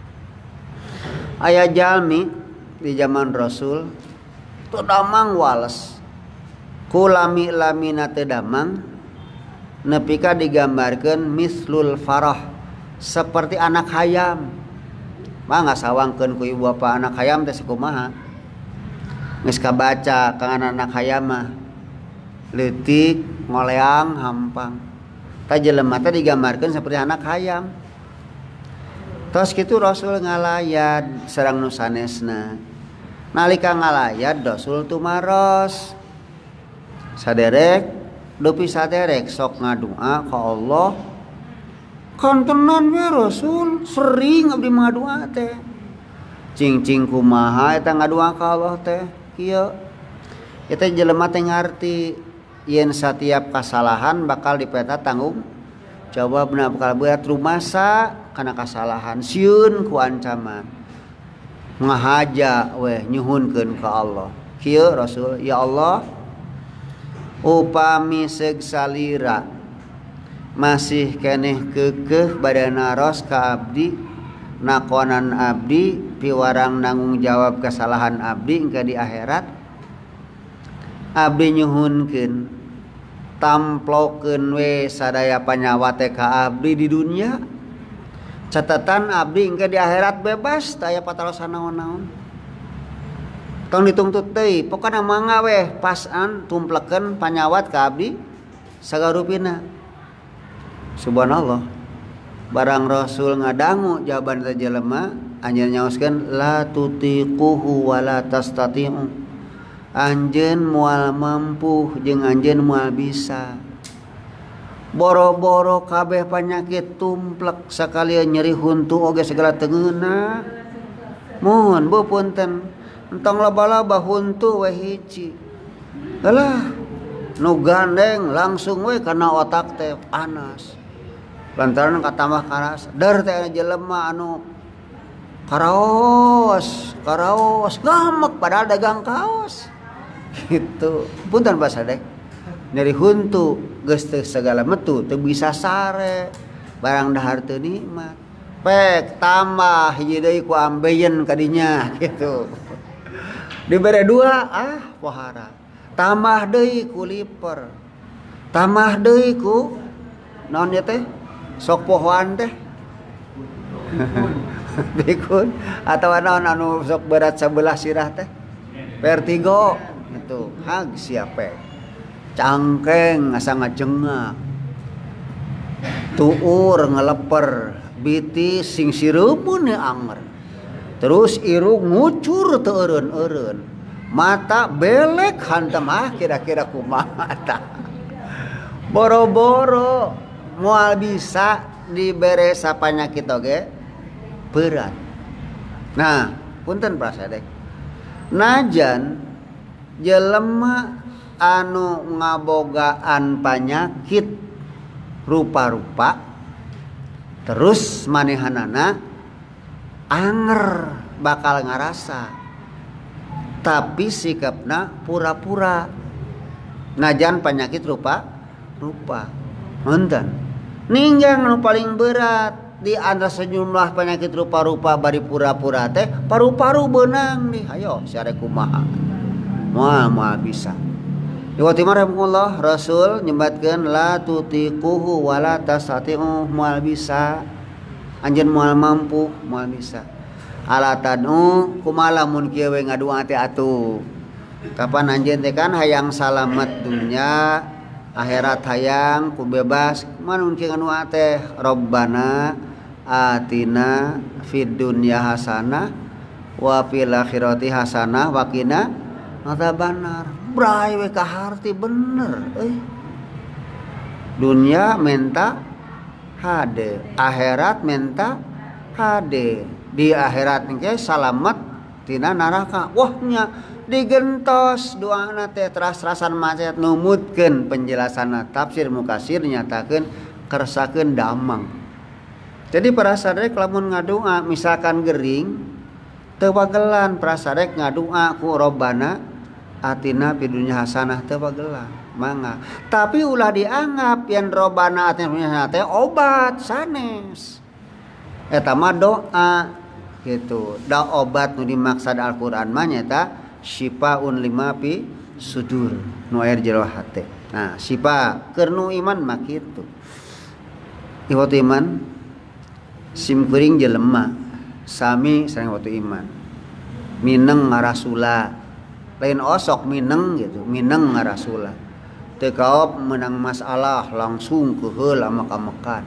Aya jalmi di zaman Rasul teu damang wales ku lami-lamina teu damang nepi ka digambarkeun mislul farah seperti anak hayam. Mah ngasawangkeun ku ibu bapa anak hayam teh sakumaha geus kabaca kang anak hayam mah leutik ngoleang hampang ta jelema teh digambarkeun seperti anak hayam. Tos kitu Rasul ngalayat sareng nu sanesna. Nalika ngalayat Rasul tumaros. Saderek dupi saderek sok ngadua ka Allah. Kantenan we Rasul sering abdi ngadua teh. Cing-cing kumaha eta ngadua ka Allah teh? Kieu. Eta jelema teh ngarti yen satiap kasalahan bakal dipeta tanggung jawabna bakal berat rumasa kana kasalahan sieun ku ancaman ngahaja weh nyuhunkeun ka Allah. Kieu Rasul, ya Allah upami seug salira masih keneh keukeuh badana ros ka abdi nakonan abdi piwarang nanggung jawab kesalahan abdi engke di akhirat abdi nyuhunkeun tamplokeun we sadaya panyawa teh ka abdi di dunia. Catatan abdi engke di akhirat bebas teu aya patarosan naon-naon. Tong dituntut deui, pokona mangga weh pasan tumplekeun panyawat ka abdi sagarupina. Subhanallah. Barang Rasul ngadangu jawaban teh jelema, anjeun nyaoskeun la tutiquhu wa la tastati'u. Anjeun moal mampu jeung anjeun moal bisa. Boro-boro kabeh penyakit tumplek sakalian nyeri huntu oge segala tengeuna. Mohon beupunten entong loba-loba huntu we hiji. Alah nu gandeng langsung we kana otak teh panas. Lantaran katambah karas. Dar teh jelema anu karaos gamek padahal dagang kaos. Gitu. Punten Pak Sadek. Nyeri huntu geus teu segala metu teu bisa sare barang dahar teu nikmat pek tambah hiji deui ku ambeien kadinya gitu dibere dua pohara tambah deui ku liper tamah deui ku naon ya teh sok pohoan teh bikun atau naon anu sok berat sebelah sirah teh vertigo itu hag siapa cangkeng asa ngajengak tuur ngeleper bitis sing siremun anger terus irung ngucur teu eureun mata belek hantam kira-kira kumaha tah boro-boro moal bisa dibere sapanyakit oge berat. Nah, punten prasadek. Najan jelema anu ngabogaan panyakit rupa-rupa terus manehanana anger bakal ngarasa tapi sikapna pura-pura najan penyakit rupa-rupa nonton ninggang anu paling berat di antara sejumlah penyakit rupa-rupa bari pura-pura teh paru-paru beunang nih ayo sare kumaha moal bisa Iwati marhamullah Rasul nyembatkeun la tutiquhu wala tasati'u moal bisa anjeun moal mampu moal bisa ala tad'u kumaha lamun kieu we ngadua teh atuh kapan anjeun teh kan hayang salamet dunya akhirat hayang ku bebas mun kieu anu teh Rabbana atina fid dunya hasanah wa fil akhirati hasanah wa qina adzabannar brai we kaharti bener dunya menta hade akhirat menta hade di akhirat engke salamet tina neraka wah nya digentos doana teh teras-terasan macet numutkeun penjelasanna tafsir mukasir nyatakeun kersakeun damang jadi para sadek lamun ngadua misalkan gering teu wagelan para sadek ngadua ku Rabbana atina fid dunya hasanah teu wagelan mangga tapi ulah dianggap yen Rabbana atina fid dunya hasanah teh obat sanes eta mah doa gitu da obat nu dimaksud Al-Qur'an mah nyata syifaun lima fi sudur nu aya jero hate nah syifa keur nu iman mah kitu iwatu iman sim kuring jelema sami sareng waktu iman mineng ngarasula lain osok mineng gitu mineng ngarasula teu kaop menang masalah langsung ke heula maka-makan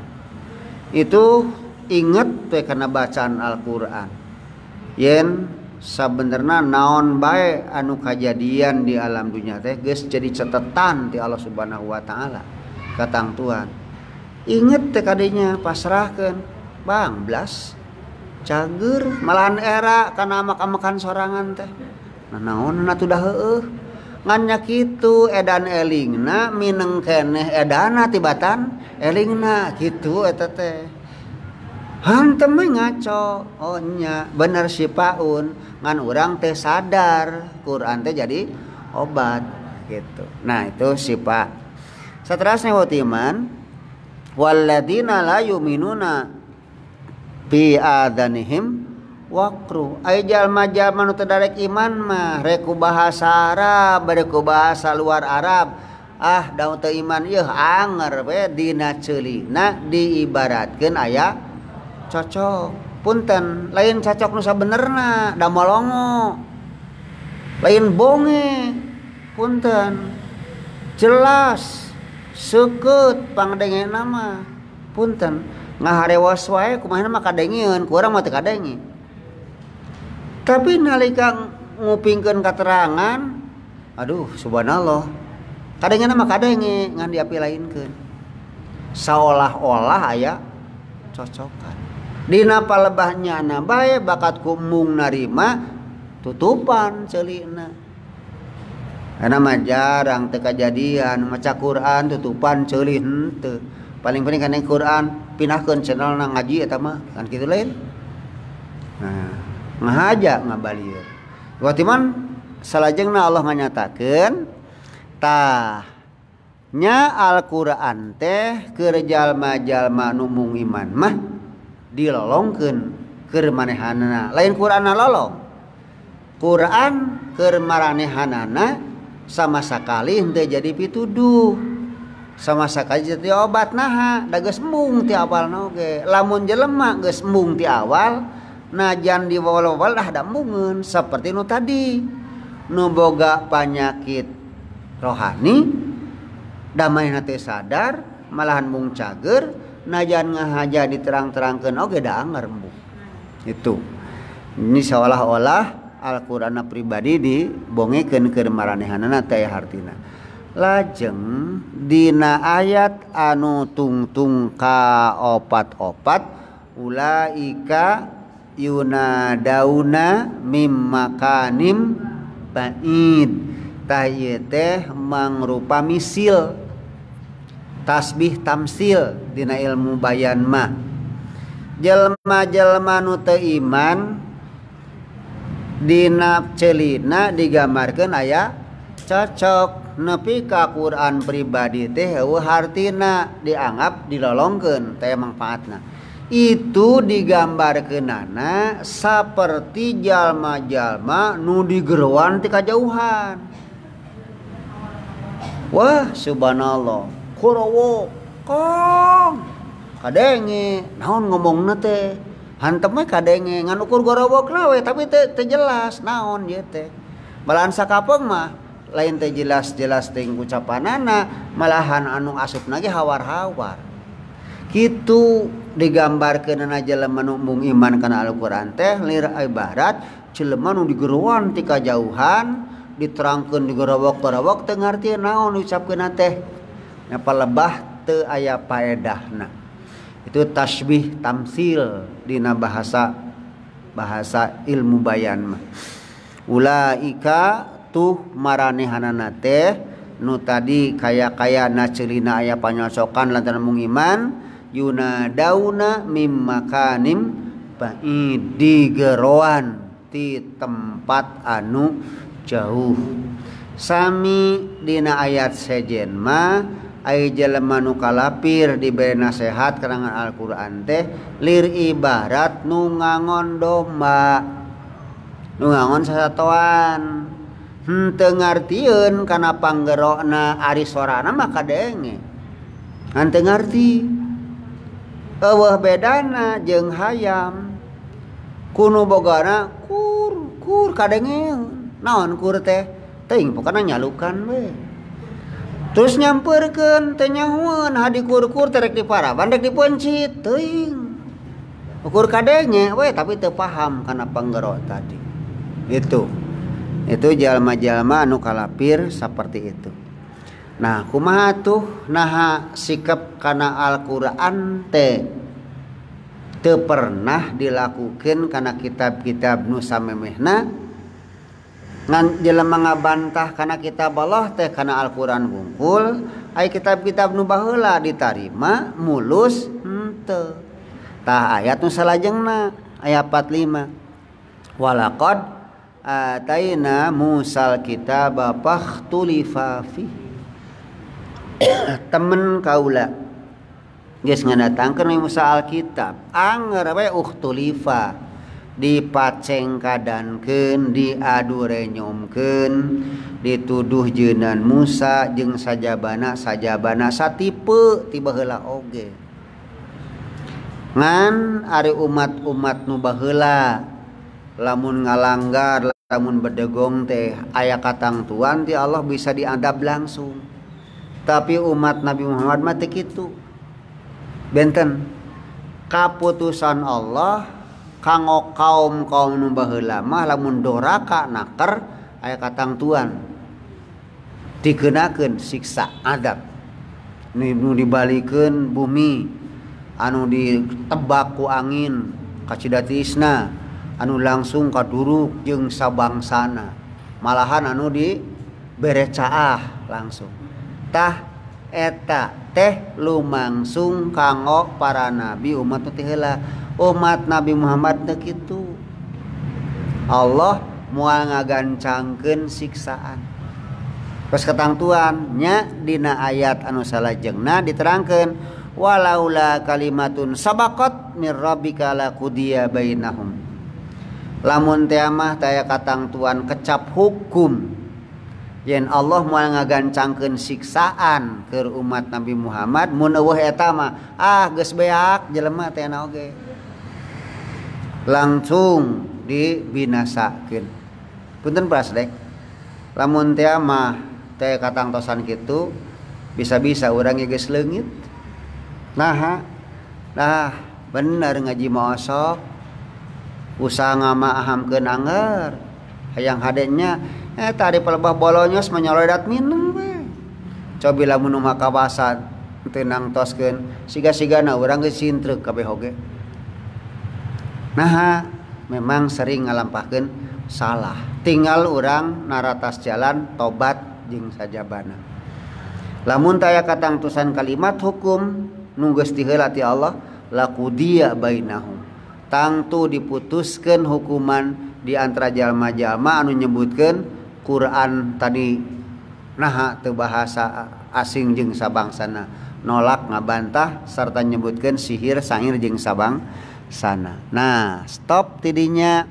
itu inget teh kana bacaan Al-Qur'an yen sabenerna naon bae anu kajadian di alam dunya teh geus jadi catatan ti Allah Subhanahu wa taala katang Tuhan inget teh kadinya pasrahkeun bang blas cager malahan era kana makan sorangan teh nah naonna tuh dah heueuh ngan nya kitu edan elingna mineng keneh edana tibatan elingna kitu eta teh hantem ngaco oh nya bener sipaun ngan urang teh sadar Quran teh jadi obat gitu nah itu sipa saterasna watiman walladzina la yu'minuna bi adanihim waqru ai jalma-jalma nu teu darek iman mah rek ku bahasa Arab bade ku bahasa luar Arab daun teu iman yeuh anger we dina ceulina diibaratkeun aya cocok punten lain cocok nu sabenerna da molongo lain bonge punten jelas seukeut pangdengena mah punten ngaharewas wae kumaha mah kadengieun ku urang mah teu kadenge tapi nalika ngupingkeun katerangan aduh subhanallah kadengena mah kadenge ngan diapilainkeun saolah-olah aya cocokan dina palebahnya na bae bakat kumung narima tutupan ceulina ana mah jarang teu kajadian maca Quran tutupan ceulih henteu paling penting kan Quran pinahkeun channelna ngaji eta mah kan kitu lain nah ngahaja ngabalieur watiman salajengna Allah nganyatakeun tah nya Al-Qur'an teh keur jalma-jalma nu mung iman mah dilolongkeun keur manehanana lain Qur'anna lolong Quran keur maranehanana sama sakali henteu jadi pituduh sama sakaji ti obat naha da geus embung ti awalna oge lamun jelema geus embung ti awal najan di wawal-wawal dah da embungeun saperti nu tadi nu boga panyakit rohani damai teu sadar malahan mung cager najan ngahaja diterang-terangkeun oge da anger embung itu ini seolah-olah Al-Qur'an pribadi dibongekeun keur maranehanana teh hartina lajeng dina ayat anu tungtung ka opat-opat ulaika yunadauna mim makanim ba'id tah ieu teh mangrupa misil tasbih tamsil dina ilmu bayan mah jelma-jelma nu teu iman dina celina digambarkeun aya cocok nepi ka Quran pribadi teh heueuh hartina dianggap dilolongkeun teh manfaatna itu digambarkeunana saperti jalma-jalma nu digeruan ti kajauhan wah subhanallah kurowo kong kadenge naon ngomongna teh hantem we kadenge ngan ukur gorowokna we tapi teu jelas naon ieu teh balahan sakapeung mah lain teh jelas-jelas teh ucapanana malahan anu asupna ge hawar-hawar kitu digambarkeunana jelema nu mung iman kana Al-Qur'an teh lir ibarat jelema nu digeruan ti kajauhan diterangkeun digerowok-gerowok teu ngartieun naon ucapkeunna teh nya palebah teu aya paedahna itu tasbih tamsil dina bahasa ilmu bayan mah ulaika tuh maranehanana teh nu tadi kaya na ceulina aya panyocokan lantaran mung iman yunadauna mim makanim ba'id digeroan ti tempat anu jauh sami dina ayat sejen mah ai jelema nu kalapir dibere nasihat karangan Al-Qur'an teh lir ibarat nu ngangon domba nu ngangon sasatoan henteu ngartieun kana panggerona ari sorana mah kadenge henteu ngarti eueuh bedana jeung hayam kuno bogana kur kadenge naon kur teh teuing pokona nyalukan we terus nyampeurkeun teh nyahoeun hadi kur-kur terek diparaban rek dipencit teuing ukur kadenge we tapi teu paham kana panggero tadi itu jalma-jalma anu kalapir seperti itu. Nah kumaha tuh naha sikap kana Al-Qur'an teh teu pernah dilakukeun kana kitab-kitab nu samemehna ngan jelema ngabantah kana kitab Allah teh kana Al-Qur'an wungkul aya kitab-kitab nu baheula ditarima mulus henteu tah ayat nu salajengna ayat 45 walaqad ataina Musal kitaba fakhtulifa fi temen kaula geus ngadatangkeun Musa alkitab anger we ukhtulifa dipacengkadankeun diadu renyomkeun dituduh jeunan Musa jeung sajabana satipe ti baheula oge ngan ari umat-umat nu baheula lamun ngalanggar lamun bedegong teh aya katangtuan ti Allah bisa diadab langsung tapi umat Nabi Muhammad mah teu kitu benten kaputusan Allah kanggo kaum nu baheula mah lamun doraka naker aya katangtuan dikenakeun siksa adab nu dibalikeun bumi anu ditebak ku angin kacidatisna anu langsung kaduruk jeung sabangsana malahan anu dibere caah langsung tah eta teh lumangsung kanggo para nabi umat teh heula umat Nabi Muhammad teh kitu Allah moal ngagancangkeun siksaan pas ketangtuan nya dina ayat anu salajengna diterangkeun walaula kalimatun sabaqat mir rabbika laqudiya bainahum lamun teh mah taya katangtuan kecap hukum yen Allah moal ngagancangkeun siksaan ke umat Nabi Muhammad mun eueuh eta mah geus beak jelema teh na oge langsung dibinasakeun. Punten prasdek lamun teh mah teh katangtosan kitu bisa-bisa urang geus leungit. Nah bener ngaji maosok usaha ngamahamkeun anger hayang hadenya tadi pelebah bolonyos menyolodat minum we cobi lamun nu makabasa teu nangtoskeun siga-sigana urang geus sintreuk kabeh oge. Nah memang sering ngalampahkeun salah tinggal urang naratas jalan tobat jeung sajabana. Lamun taya katangtusan kalimat hukum nu geus diheula ti Allah laqudiya bainahum tangtu diputuskeun hukuman di antara jalma-jalma anu nyebutkeun Quran tadi naha teu bahasa asing jeung sabangsana nolak ngabantah sarta nyebutkeun sihir sangir jeung sabangsana. Nah stop tidinya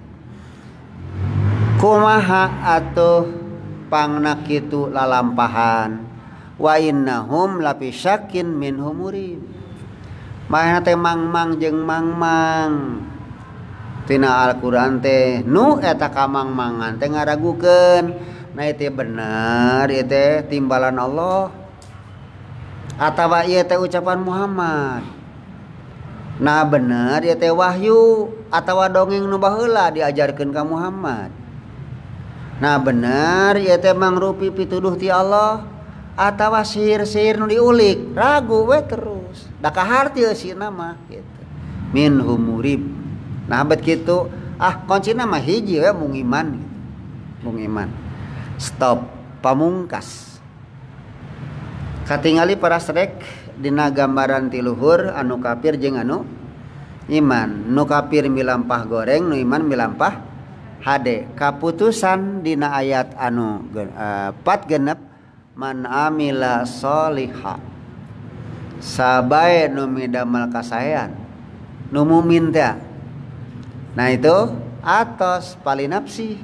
kumaha atuh pangna kitu lalampahan wa innahum lafi syakin minhum murib. Maena teh mangmang jeung mangmang tina Al-Qur'an teh nu eta kamangmangan teh ngaragukeun nah ieu bener ieu teh timbalan Allah atawa ieu teh ucapan Muhammad. Nah bener ieu teh wahyu atawa dongeng nu baheula diajarkeun ka Muhammad. Nah bener ieu teh mangrupi pituduh ti Allah atawa sihir-sihir nu diulik ragu we terus da kaharti eusina mah kitu minhum murib. Nah bet kitu kuncina mah hiji we mung iman gitu. Mung iman stop pamungkas katingali para sedek dina gambaran ti luhur anu kafir jeung anu iman. Nu kafir milampah goreng nu iman milampah hade. Kaputusan dina ayat anu 4 genep man amila sholiha sabae nu midamel kasaean nu mumin teh. Nah itu atos palinapsi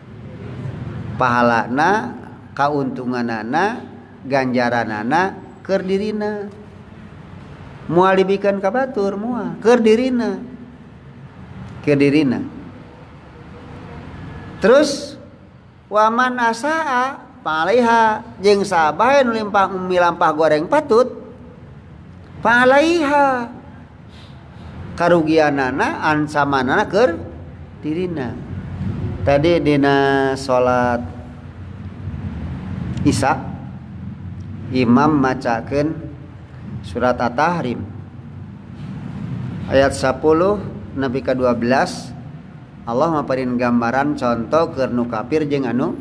pahalana kauntunganana ganjaranana keur dirina moal dibikeun ka batur moal keur dirina terus waman asaa palaiha jeung sabae nu milampah goreng patut palaiha karugianana ansamanana keur dirina. Tadi dina salat Isya imam macakeun surat At-Tahrim ayat 10 nepi ka 12 Allah maparin gambaran contoh keur nu kafir jeung anu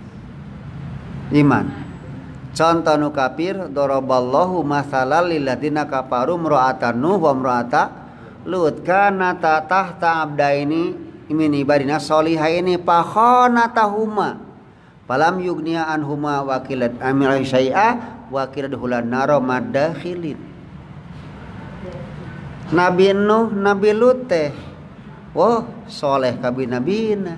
iman. Contoh nu kafir daraballahu mathalan lil ladzina kafaru imra'atan nuh wa imra'ata lut kana tahta abdaini min ibadina sholihaini fa khanatahuma falam yugniya anhuma wakilat amil syai'a wakilat hulan naro madakhilin. Nabi Nuh Nabi Lut teh wah soleh kabi nabina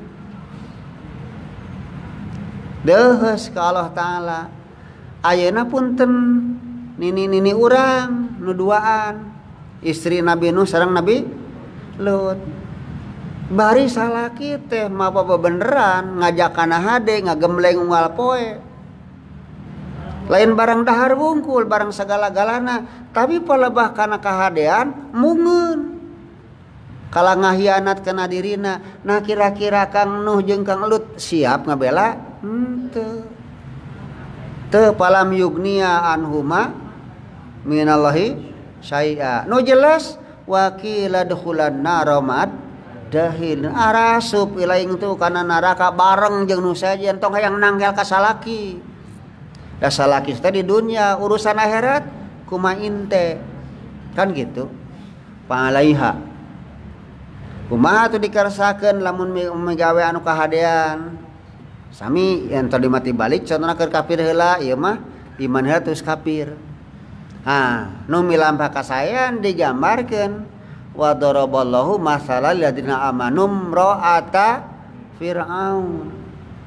deus ka Allah taala. Ayeuna punten nini urang nu duaan istri Nabi Nuh sareng Nabi Lut bari salaki teh mapa beneran ngajak kana hade ngagemleng unggal poe lain barang dahar wungkul barang segala-galana tapi palebah kana kahadean mungeun kala ngahianat kana dirina. Nah kira-kira Kang Nuh jeung Kang Lut siap ngabela henteu teu palam yugniya anhuma minallahi syai'a. Nu jelas wakila dukhulan naromat dahil arasup ilaing tu kana neraka bareng jeung nu sajian tong hayang nanggel ka salaki. Da salaki teh di dunia urusan akhirat kumaha inte kan gitu. Palaiha kumaha tuh dikarsakeun lamun migawe anu kahadean sami yen tadi mati balik contohna keur kafir heula ieu mah iman heula terus kafir. Nu milampah kasaean digambarkeun wa daraballahu masalal ladzina amanu imra'ata fir'aun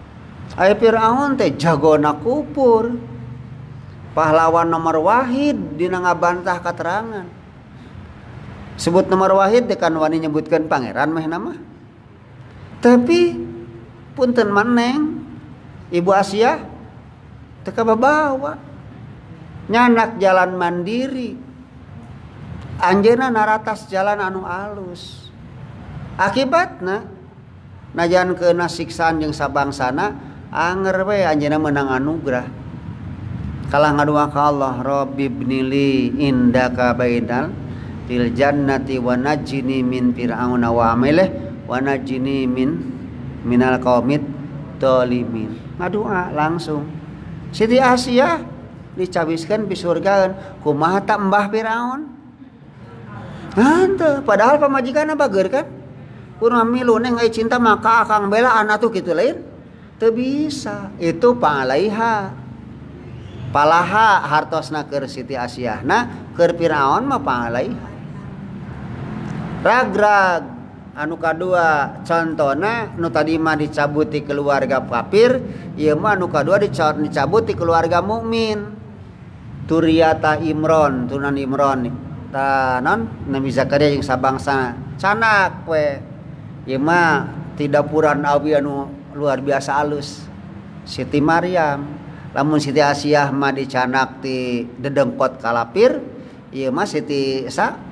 Aya Firaun teh jagona kupur. Pahlawan nomor wahid dina ngabantah katerangan. Sebut nomor wahid dekan wani nyebutkeun pangeran meh nama. Tapi punten maneng Ibu Asia teu kababawa. Nyanak jalan mandiri. Anjeunna naratas jalan anu alus. Akibatna najan keuna siksaan jeung sabangsana anger we anjeunna meunang anugrah. Kalah ngadua ka Allah, Rabbi ibnili indaka baitan fil jannati wa najjini min fir'auna wa amilih wa najjini minal qaumit zalimin. Ngadua langsung. Siti Asia dicabiskeun pi surgaeun, kumaha ta embah Firaun? Hanteu, padahal pamajikanna bageur kan? Kunaon milu neng ai cinta maka akang bela anak tuh kitu lain. Teu bisa. Itu pangalaiha. Palaha hartosna keur Siti Asyahna keur Firaun mah pangalaiha. Ragrag anu kadua contona nu tadi mah dicabut ti keluarga kafir, ieu mah anu kadua dicabut ti keluarga mukmin. Turiyata Imron, turunan Imron ta non Nabi Zakaria jeung sabangsa canak we. Ieu mah ti dapuran abi anu luar biasa alus. Siti Maryam. Lamun Siti Asyah mah dicanak ti dedengkot kalapir, ieu mah Siti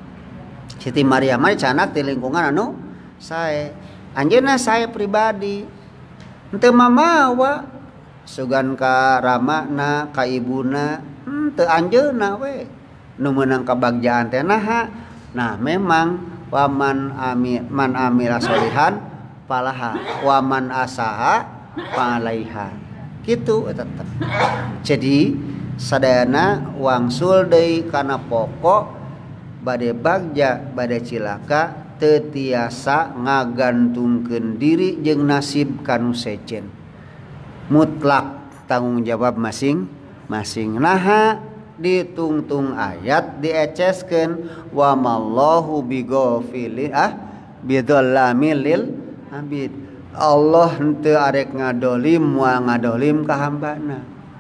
Maryam mah dicanak ti lingkungan anu sae. Anjeunna sae pribadi henteu mamawa sugan ka ramana ka ibuna, teu anjeunna we. Nu meunang kabagjaan teh naha? Nah, memang man amila sholihan falaha wa man asaha falaiha. Gitu tetep. Jadi sadayana wangsul deui kana pokok bade bagja bade cilaka teu tiasa ngagantungkeun diri jeung nasib kanu secen. Mutlak tanggung jawab masing-masing. Naha ditungtung ayat dieceskeun wa mallahu bighafilin bidzalamil lil abid. Allah henteu arek ngadolim moal ngadolim ka hambana.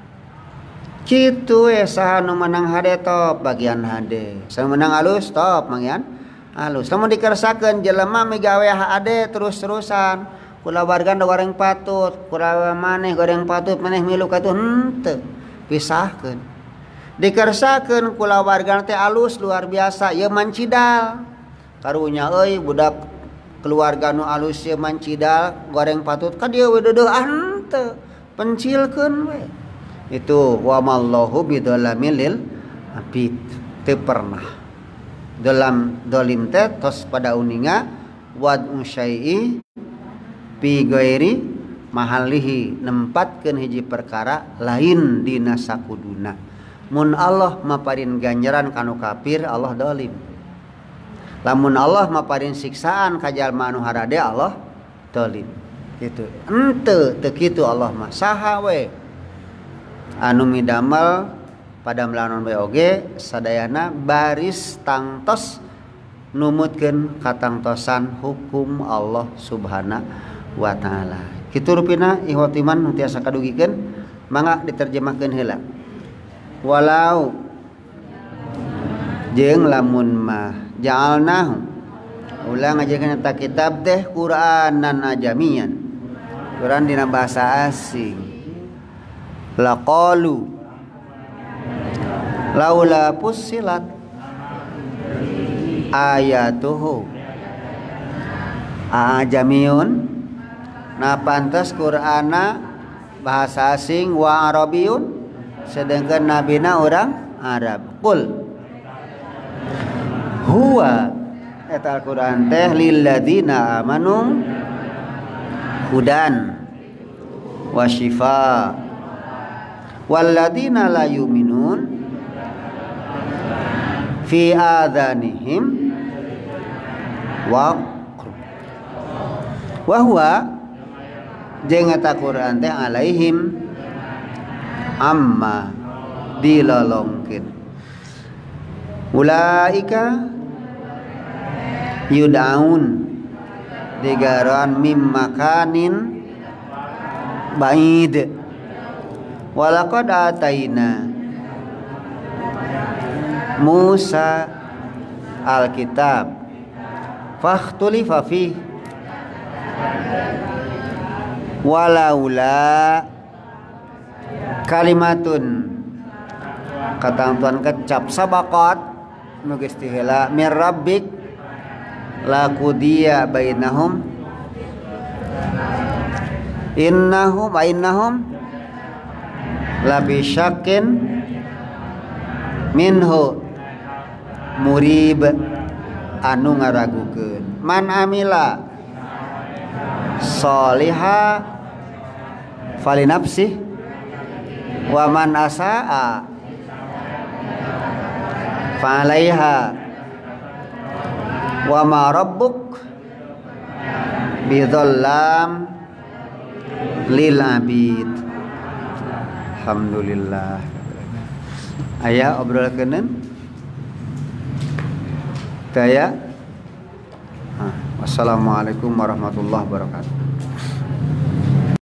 Kitu we saha nu menang hade top bagian hade. Saha menang alus top mangyan alus. Lamun dikersakeun jelema migawe hade terus-terusan. Kulawargan da goreng patut, kula maneh goreng patut maneh milu ka tu henteu. Pisahkeun. Dikersakeun kulawargan teh alus luar biasa, ieu mancidal. Karunya euy budak keluarga nu alus ye mancidal goreng patut ka dieu we deudeuhan teu pencilkeun we. Itu wa mallahu bidzalamil lil abid. Teu pernah dalam dolim teh tos pada uninga wad'u syai'i fi ghairi mahallihi, nempatkeun hiji perkara lain dina sakuduna. Mun Allah maparin ganjaran kanu kafir, Allah dolim. Lamun Allah maparin siksaan ka jalma anu harade, Allah dolim. Gitu. Henteu teu kitu Allah mah. Saha we anu midamel pada melanon we oge sadayana baris tangtos numutkeun katangtosan hukum Allah Subhanahu wa taala. Kitu rupina ihwatiman nu tiasa kadugikeun mangga diterjemahkeun heula. Walau jeung lamun mah ja'alnahu ulang ngajarkeun eta kitab teh Qur'anan ajamian. Quran dina bahasa asing. Laqalu laula fussilat ayatuhu ajamiun. Nah pantas Qur'ana bahasa asing wa arabiyun sedangkan nabina orang Arab. Qul huwa eta Al-Qur'an teh lil ladzina amanu hudan wa shifa wal ladzina la yu'minun fi adhanihim wa huwa jeung eta Qur'an teh alaihim amma dilolongkeun. Ulaika yudaun digaran mim makanin Ba'id. Walaqad ataina Musa al-kitab fakhtulifa fi walaula kalimatun katangtuan kecap sabaqat nu geus ti heula mir rabbik laqudiya bainahum innahum labi syakin minhu murib anu ngaragukeun man amila sholiha falinapsih wa man asaa falaiha wa ma rabbuk bidhallam lil abid. Alhamdulillah. Aya obrolkeun daya. Wassalamualaikum warahmatullahi wabarakatuh.